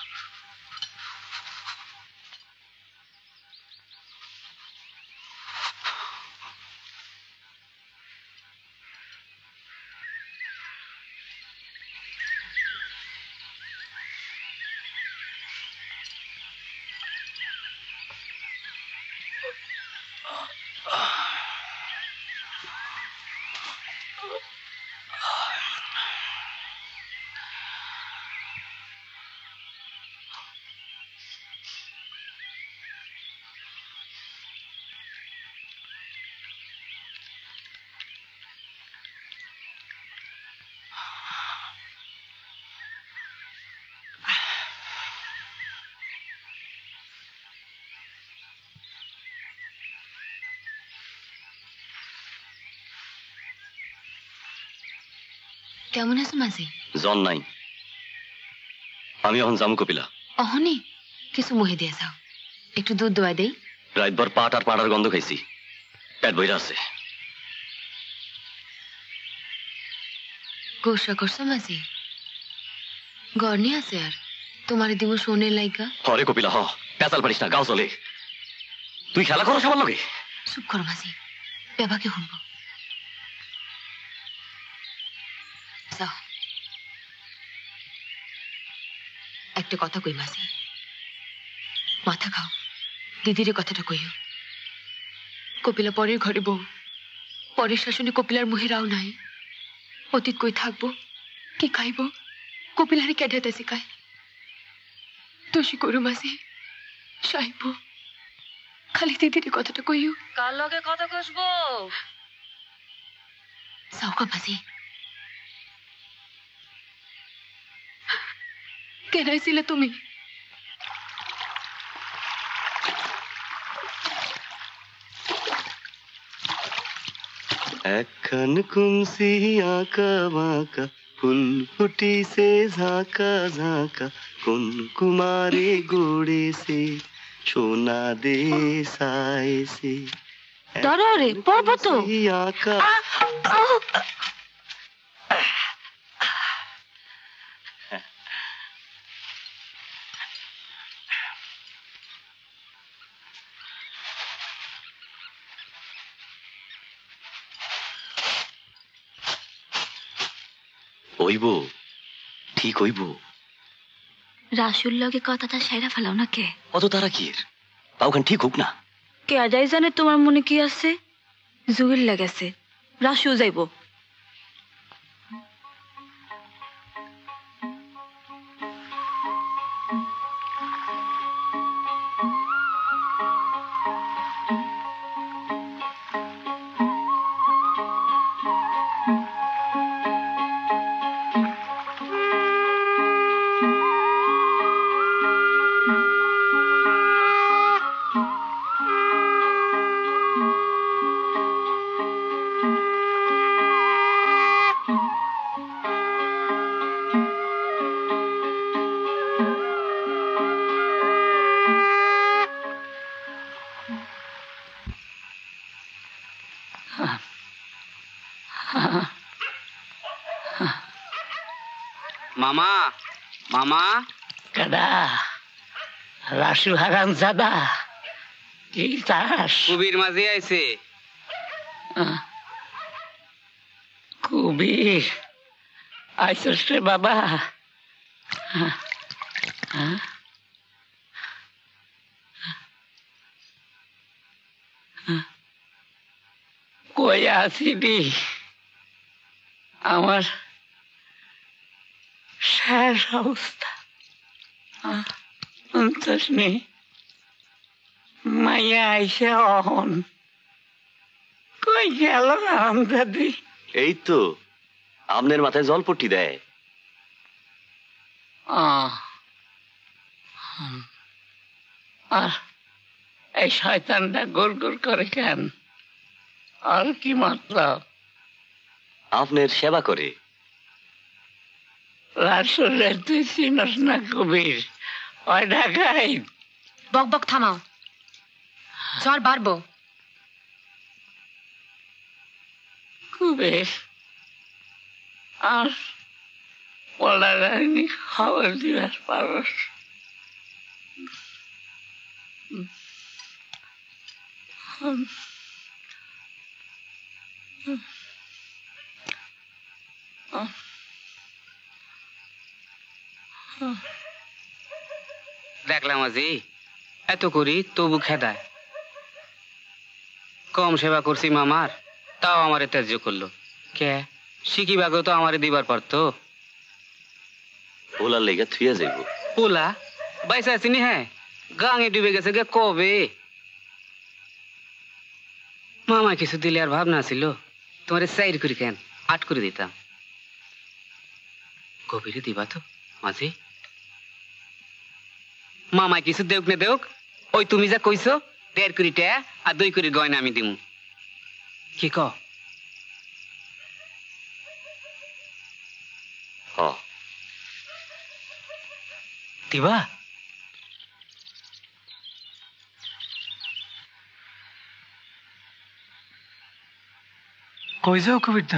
কেমন আছো মাসি? জন নাই, আমি এখন যাম কপিলা। অহনি কিছু মুহে দিয়ে যাও, একটু দুধ দোয়া দেই। রাতভর পাট আর পাড়ার গন্ধ খাইছি, পেট বইরা আছে। গোসা করছো মাসি? গড়নি আছে আর তোমারে দিব সোনের লাইকা। হরে কপিলা হ, পেঁচাল পারিস না, গাও চলে। তুই খেলা করো সবার লগে। চুপ করো মাসি, বেবাকে শুনবো। যাও, একটা কথা কই মাসি, মাথা খাও, দিদির কথাটা কইও। কপিলা পরের ঘরে বউ, পরের শাসনে কপিলার মুহে রাও নাই। অতীত কই থাকবো, কি খাইব, কপিলারে কেডাতে শিখায়। দোষী করু মাসি, সাইব, খালি দিদির কথাটা কইও। কার লগে কথা কসবো? সাউকা মাসি, কেন আইছিলে তুমি? একখান কুমসি আঁকা বাঁকা ফুল ফুটিছে ঝাঁকা ঝাঁকা, কোন কুমারে গড়েছে সোনা দে সাইছে। ধরো রে, পড়বো তো। আঁকা হইব, ঠিক হইব। রাসুর লগে কথাটা সাইরা ফেলাও না কে? অত তারা কি তাওখান ঠিক হোক না। কে আজাই জানে তোমার মনে কি আছে? জুগির লেগেছে, রাসু যাইব। মামা, মামা কাদা রাসু হারাম জাদা, কি চাস? কবির মাঝে আইছে। কবির আইসস রে বাবা? কই আছিলি? আমার শেষ অবস্থা মাইয়া আইসে অহন কই গেল রামদাদি? এই তো আপনার মাথায় জলপট্টি দেয়। আর এই শয়তানটা গোল গোল করে কেন? আর কি মতলব? আপনার সেবা করে। আসলে তুই চিনস না কবির, ওই ঢাকাই। বক বক থামাও, জ্বর বাড়বো। কবির আর পড়ানি খবর দিবার পারস? দেখলাম আজি এত করি তবু খেদায়। কম সেবা করছি মামার, তাও আমারে ত্যায্য করলো। কে শিখিবাগও তো আমারে দিবার পারতো। ওলার লেগে থুইয়া যাইব। পোলা বাইসা আছিনি? হ্যাঁ, গাঙে ডুবে গেছে গে কবে। মামা কিছু দিলে আর ভাবনা ছিল, তোমার সাইড করি কেন 8 করে দিতাম। কবিরে দিবা তো মাঝি? মামায় কিছু দেউক না দেউক, ওই তুমি যা কইছো 1.5 কোটি টাকা আর 2 কোটি গয়না আমি দিমু। কি ক? দিবা? কই যাও কবিরদা?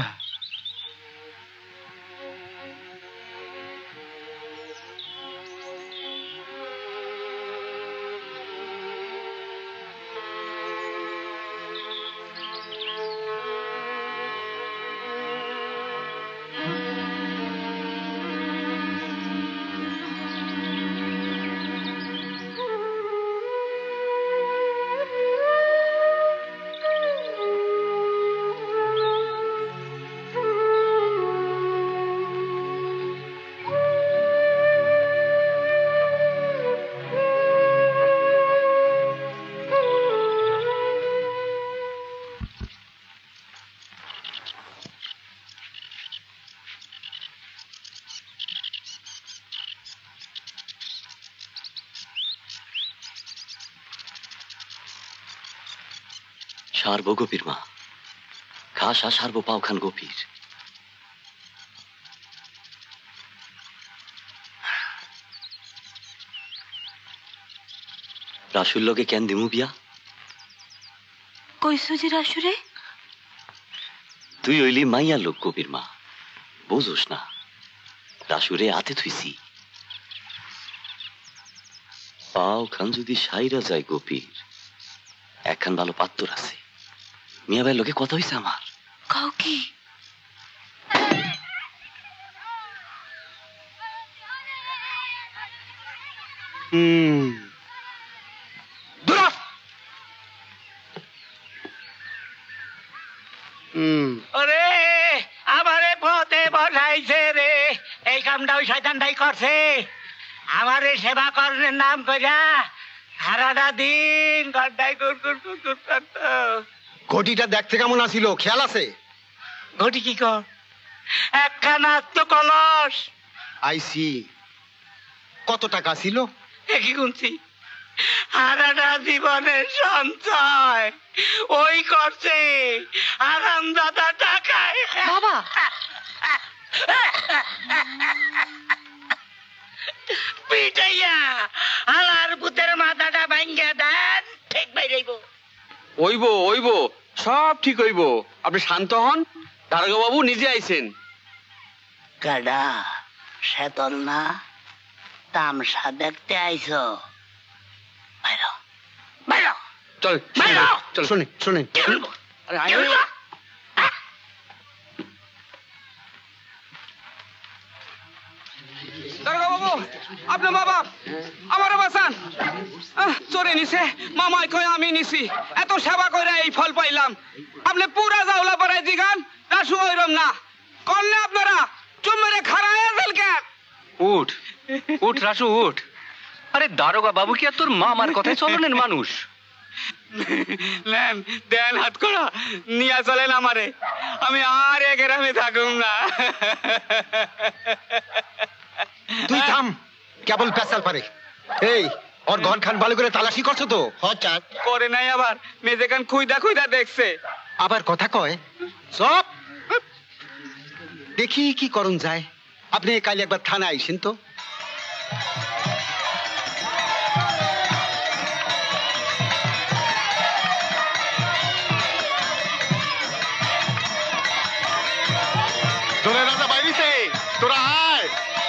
সারবো গোপীর মা, ঘাসা সারবো পাওখান গোপীর। রাসুর লগে কেন দিমু বিয়া? কইছো যে রাসুরে? তুই হইলি মাইয়া লোক গোপীর মা, বুঝোস না? রাসুরে হাতে থুইছি। পাওখান যদি সাইরা যায় গোপীর, একখান ভালো পাত্তর আছে। মিয়া ভাইয়ের লোকে কথা হইছে আমার। কাউ কি? ওরে আমারে পথে বসাইছে রে, এই কামটা ওই শয়তানটাই করছে। আমারে সেবা করার নাম কইরা সারাটা দিন ঘরটাই কুরকুর কুরকুর করতো। ঘটিটা দেখতে কেমন আসিল খেয়াল আছে? ঘটি কি কর? একখানা তো কলস। আইসি। কত টাকা ছিল? একই গুনছি। সারাটা জীবনের সঞ্চয় ওই করছে আরামদাদা টাকায়। বাবা পিটাইয়া আলার পুতের মাথাটা ভাঙ্গা দেন, ঠিক বাইরেইব। ওইব ওইব, সব ঠিক হইব। আপনি শান্ত হন, দারোগা বাবু নিজে আইছেন। কাডা সেতল না তামসা দেখতে আইছো? বাইরো বাইরো চল বাইরো। চল শুনে শুনে আরে আয় দারোগা বাবু, আপনার বাবা আমারও বাঁচান। চোরে নিছে, মামাই কয় আমি নিছি। এত সেবা করে এই ফল পাইলাম। আপনি পুরা জাউলা পরে জিগান রাসু হইরম না করলে আপনারা চুমরে খাড়ায় আছেন কেন? উঠ উঠ রাসু উঠ। আরে দারোগা বাবু কি আর তোর মামার কথায় চলনের মানুষ? নেন দেন হাত করা নিয়ে চলেন আমারে, আমি আর এ গ্রামে থাকুম না। তুই থাম, কেবল পেশাল পারে। এই ওর ঘর খান ভালো করে তালাশি করছো তো? হঠাৎ করে নাই, আবার মেজেকান খুইদা খুইদা দেখছে। আবার কথা কয় সব। দেখি কি করুন যায়। আপনি কাল একবার থানায় আইসেন তো। তোরা রাজা বাইরিছে, তোরা আয়।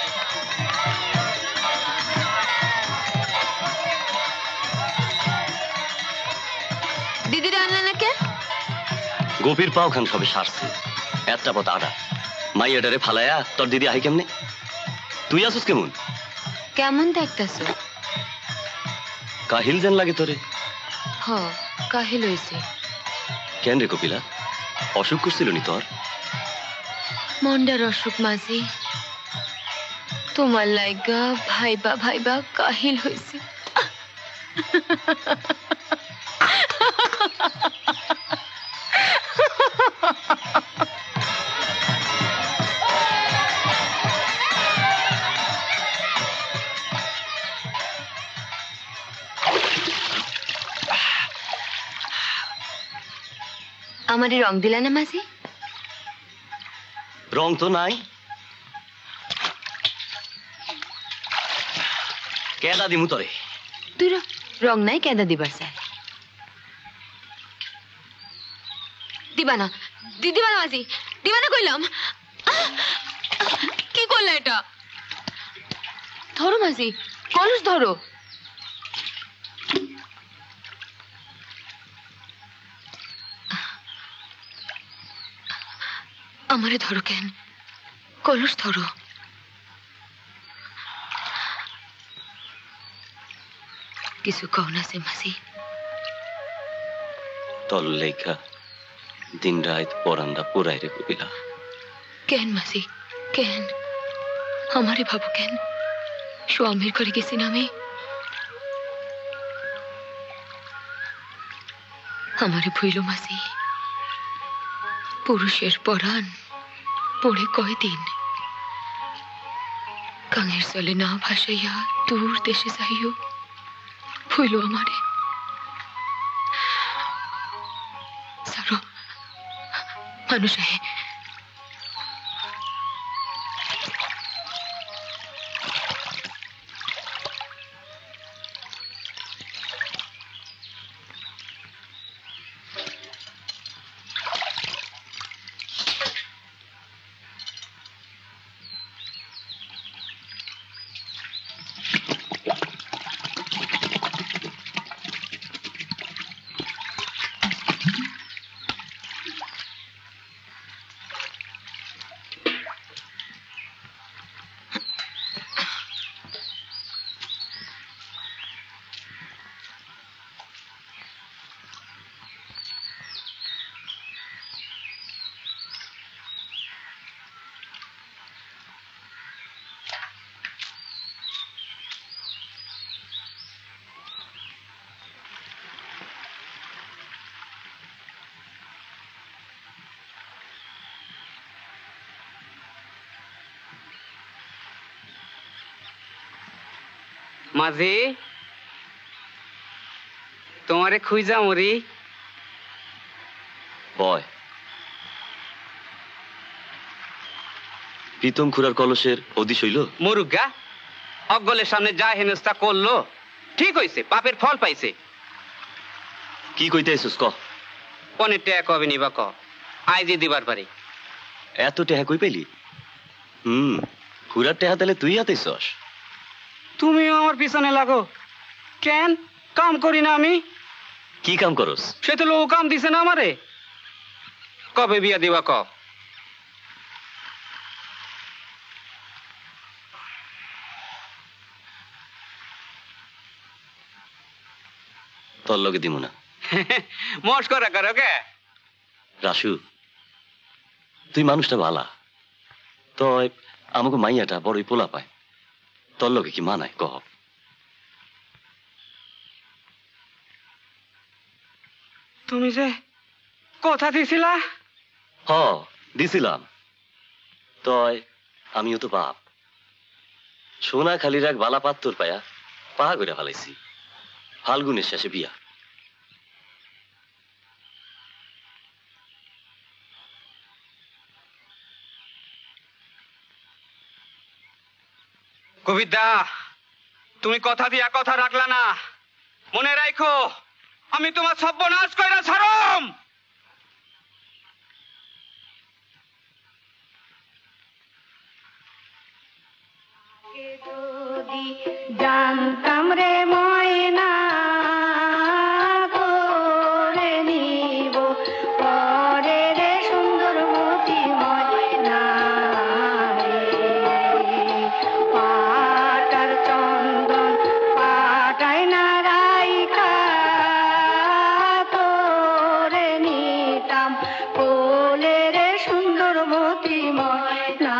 দিদিরা আনলে না কে? গোপীর পাও খান সবে সারছে, একটা পথ আড়া মাইয়াটারে ফালায়া তোর দিদি আহি কেমনে? তুই আসুস কেমন? কেমন দেখতেছ? কাহিল যেন লাগে তোরে। হ, কাহিল হইছে। কেন রে কপিলা, অসুখ করছিল নি তোর? মন্ডার অসুখ মাঝি, তোমার লাইগা ভাইবা ভাইবা কাহিল হইছে। আমারে রং দিলা না মাঝি? রং তো নাই। কেদা দিমু তরে? তুই রং নাই, কেদা দিবার চাই? দিবা না, দিবা না মাঝি, দিবা না কইলাম। কি করলে এটা? ধরো মাঝি, কলস ধরো। আমারে ধরো কেন? কলস ধরো। কিছু কও না সে মাসি? তোর লেখা দিন রাত পরান্ডা পুরাই রে কপিলা। কেন মাসি, কেন? আমারে ভাবো কেন? স্বামীর ঘরে গেছি না আমি? আমারে ভুইল মাসি, পুরুষের পরাণ পড়ে কয়দিন, কাঙের চলে না ভাসাইয়া দূর দেশে যাইও, ভুইল আমারে। সারো, মানুষ আহে। মাঝি, তোমারে খুঁজা মরি। বয় প্রীতম খুড়ার কলসের হদিস হইল? মরুগা অগলের সামনে যা হেনস্তা করলো, ঠিক হইছে, পাপের ফল পাইছে। কি কইতে আইছস ক? পনের টাকা কবে নিবা ক? আইজি দিবার পারি। এত টেহা কই পেলি? খুড়ার টেহা তাহলে তুই হাতেছস? তুমিও আমার পিছনে লাগো কেন? কাম করি না আমি? কি কাম করস? সে তো লোক কাম দিছে না আমারে। কবে বিয়া দিবা ক? তোর লগে দিমু না। মস্করা করো কে? রাসু, তুই মানুষটা ভালা, তয় আমাকে মাইয়াটা বড়ই পোলা পায়, তোর লগে কি মানায় কহ? তুমি যে কথা দিছিলা। হ, দিছিলাম। তয় আমিও তো বাপ। সোনা খালির এক বালা পাত্তর পায়া পাহা করে ফেলাইছি। ফাল্গুনের শেষে বিয়া। কবিতা, তুমি কথা দিয়া কথা রাখলা না। মনে রাখো, আমি তোমার সর্বনাশ কইরা ছাড়ম। জানতাম রে ময়না করে নিব পরে রে সুন্দরবতী ময়না পাটার চন্দন পাটায় না রাইখা তোরে নিতাম কোলে রে সুন্দরবতী ময়না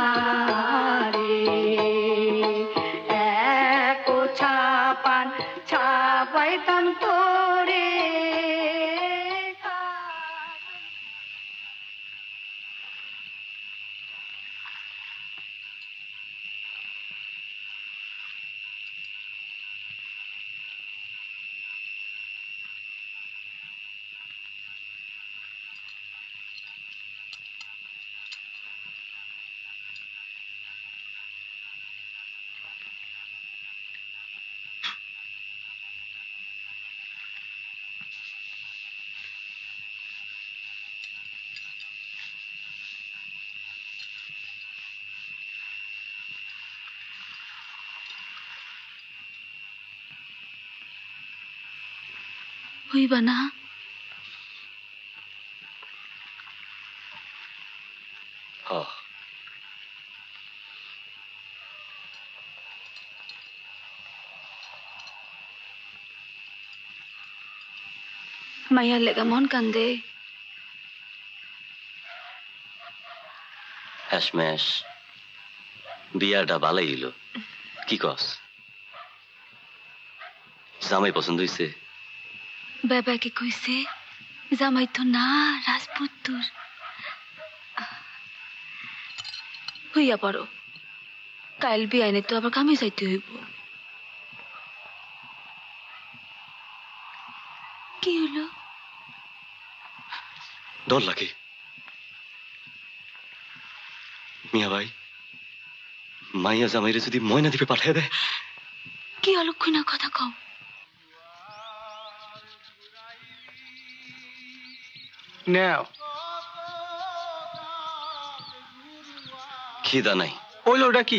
ছাপাইতাম তোরে। হইবা না? মাইয়ার লেগা মন কান্দে। হ্যাশম্যাশ বিয়াটা ভালোই হইল। কি কস? জামাই পছন্দ হইছে? বাবাকে কইছে জামাই তো না, রাজপুত্তর। হইয়া পড়ো, কাল বিয়াইনে তো আবার কামে যাইতে হইব। কি হলো? ডর লাগে মিয়া ভাই। মাইয়া জামাইরে যদি ময়না দ্বীপে পাঠিয়ে দেয়? কি অলক্ষণা কথা কও। নাও খিদা নাই। ওইলো ওটা কি?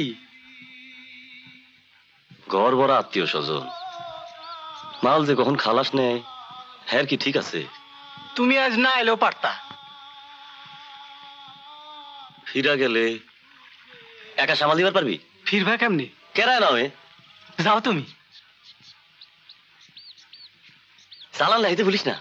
ঘর ভরা আত্মীয় স্বজন। মাল যে কখন খালাস নেয়, হ্যাঁ কি ঠিক আছে? তুমি আজ না এলেও পারতা। ফিরা গেলে একা সামাল দিবার পারবি? ফিরবা কেমনি? কেরায় না যাও তুমি। চালান লাইতে ভুলিস না।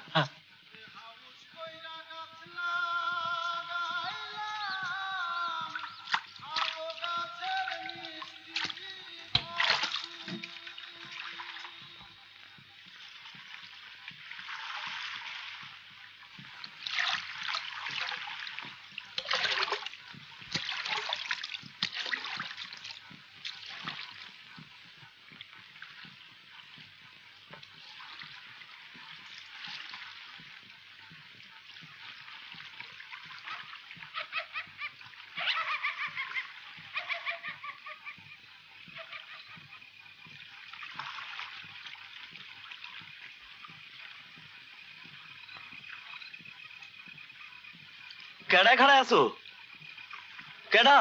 কেডায় খাড়ায় আছো? কেডা?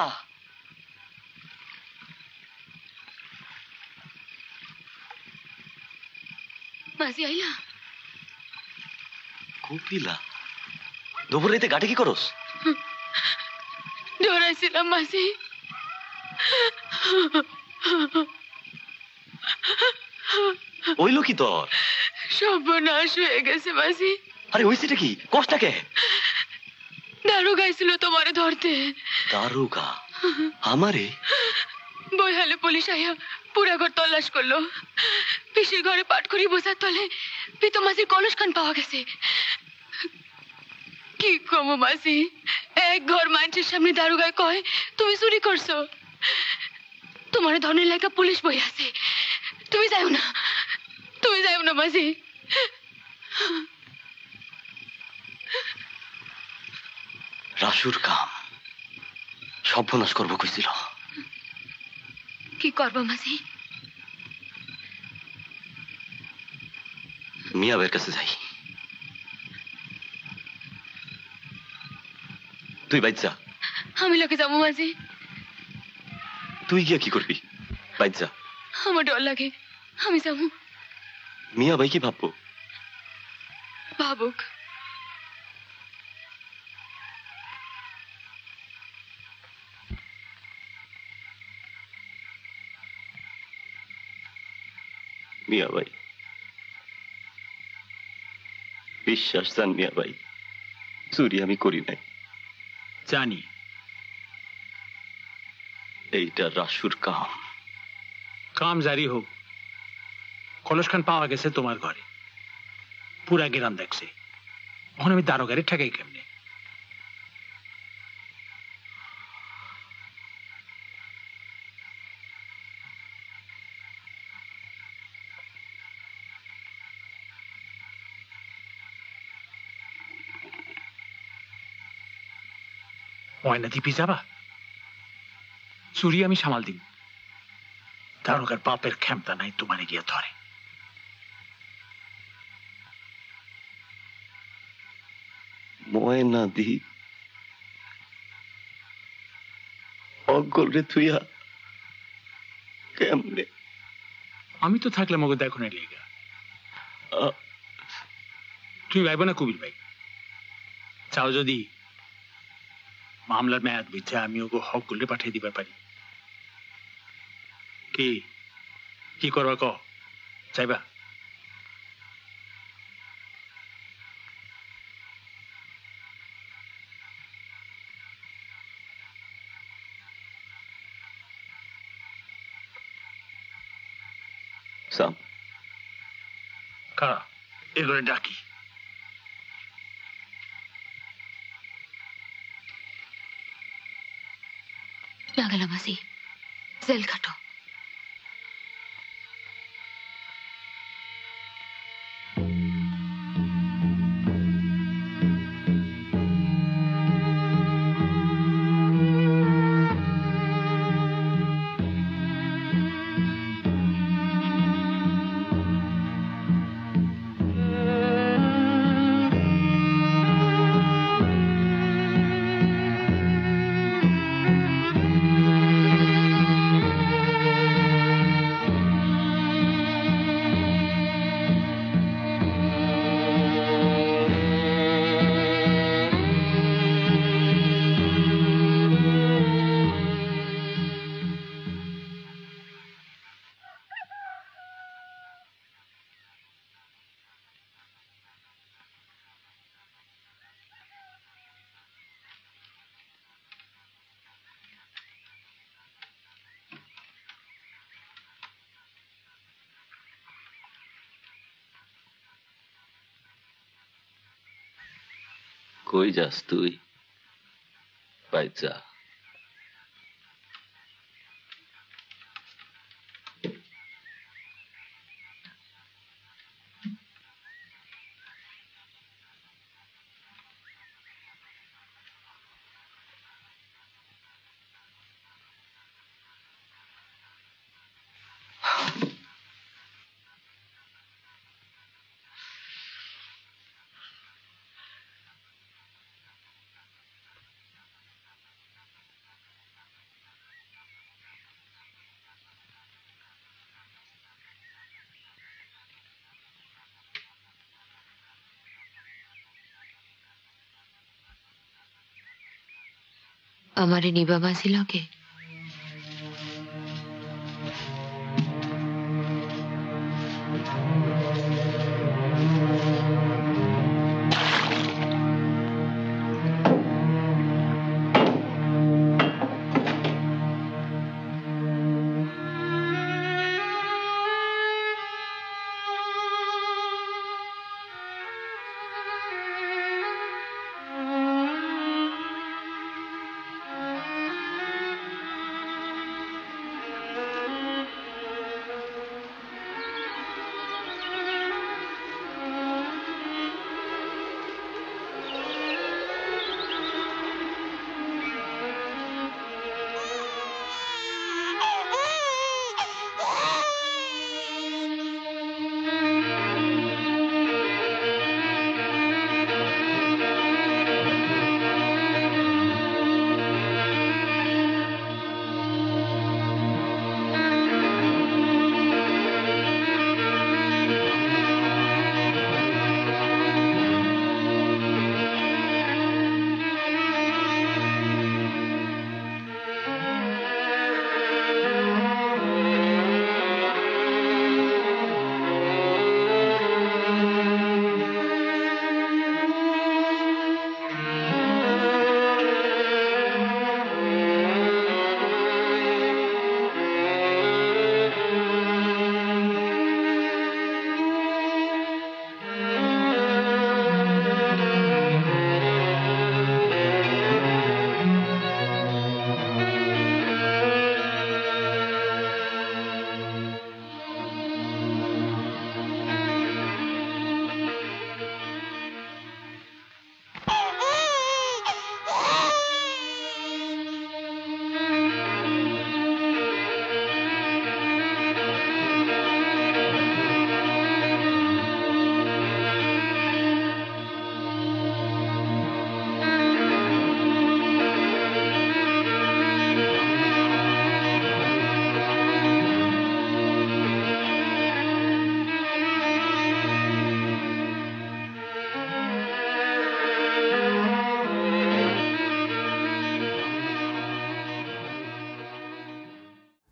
মাঝি আইলা? কুপিলা দুপুর রাইতে গাটে কি করস? ডরাইছিলাম মাঝি। ওইলো কি তোর? সর্বনাশ হয়ে গেছে মাঝি। আরে হইছেটা কি? কষ্টটা কে? দারুগা আইছিল তোমারে ধরতে। দারুগা? আমারে? বইহালে পুলিশ আইয়া পুরা ঘর তল্লাশ করলো। পিসির ঘরে পাট করি বসার তলে পিতো মাঝির কলস খান পাওয়া গেছে। কি কমো মাঝি, এক ঘর মানুষের সামনে দারুগায় কয় তুমি চুরি করছো। তোমার ধনের লেখা পুলিশ বই আছে। তুমি যাও না, তুমি যাও না মাঝি। রাসুর কাম সর্বনাশ করবো কইছিল। কি করবা মাঝি? মিয়া ভাইয়ের কাছে যাই। তুই বাইর যা। আমি লোকে যাবো মাঝি। তুই গিয়া কি করবি? বাইর যা। আমার ডর লাগে, আমি যাবো। মিয়া ভাই কি ভাববো? ভাবুক। মিয়া ভাই, বিশ্বাস জান মিয়া ভাই, চুরি আমি করি নাই। জানি এইটা রাসুর কাম। কাম জারি হোক, কলস খান পাওয়া গেছে তোমার ঘরে, পুরা গ্রাম দেখছে। এখন আমি দারোগারে ঠেকাই কেমনে? ময়না দিপি যাবা? চুরি আমি সামাল দিব, দারোগার বাপের ক্ষমতা নাই তোমারে গিয়ে ধরে। ময়না দি অগল রে তুইয়া কেমনে? আমি তো থাকলে মগো দেখো না লেগা। তুমি ভাইব না কবির ভাই? চাও যদি মামলার মেয়াদ বুঝছে আমি ওকে হক করলে পাঠিয়ে দিবার পারি। কি কি করবা ক? চাইবা? সাম কারা এগুলো ডাকি। না গেল মাসি, জেল কাটো। কই যাস তুই? বাইর যা। আমারে নিবা মাঝি লগে?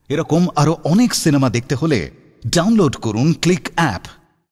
এরকম আরো অনেক সিনেমা দেখতে হলে ডাউনলোড করুন ক্লিক অ্যাপ।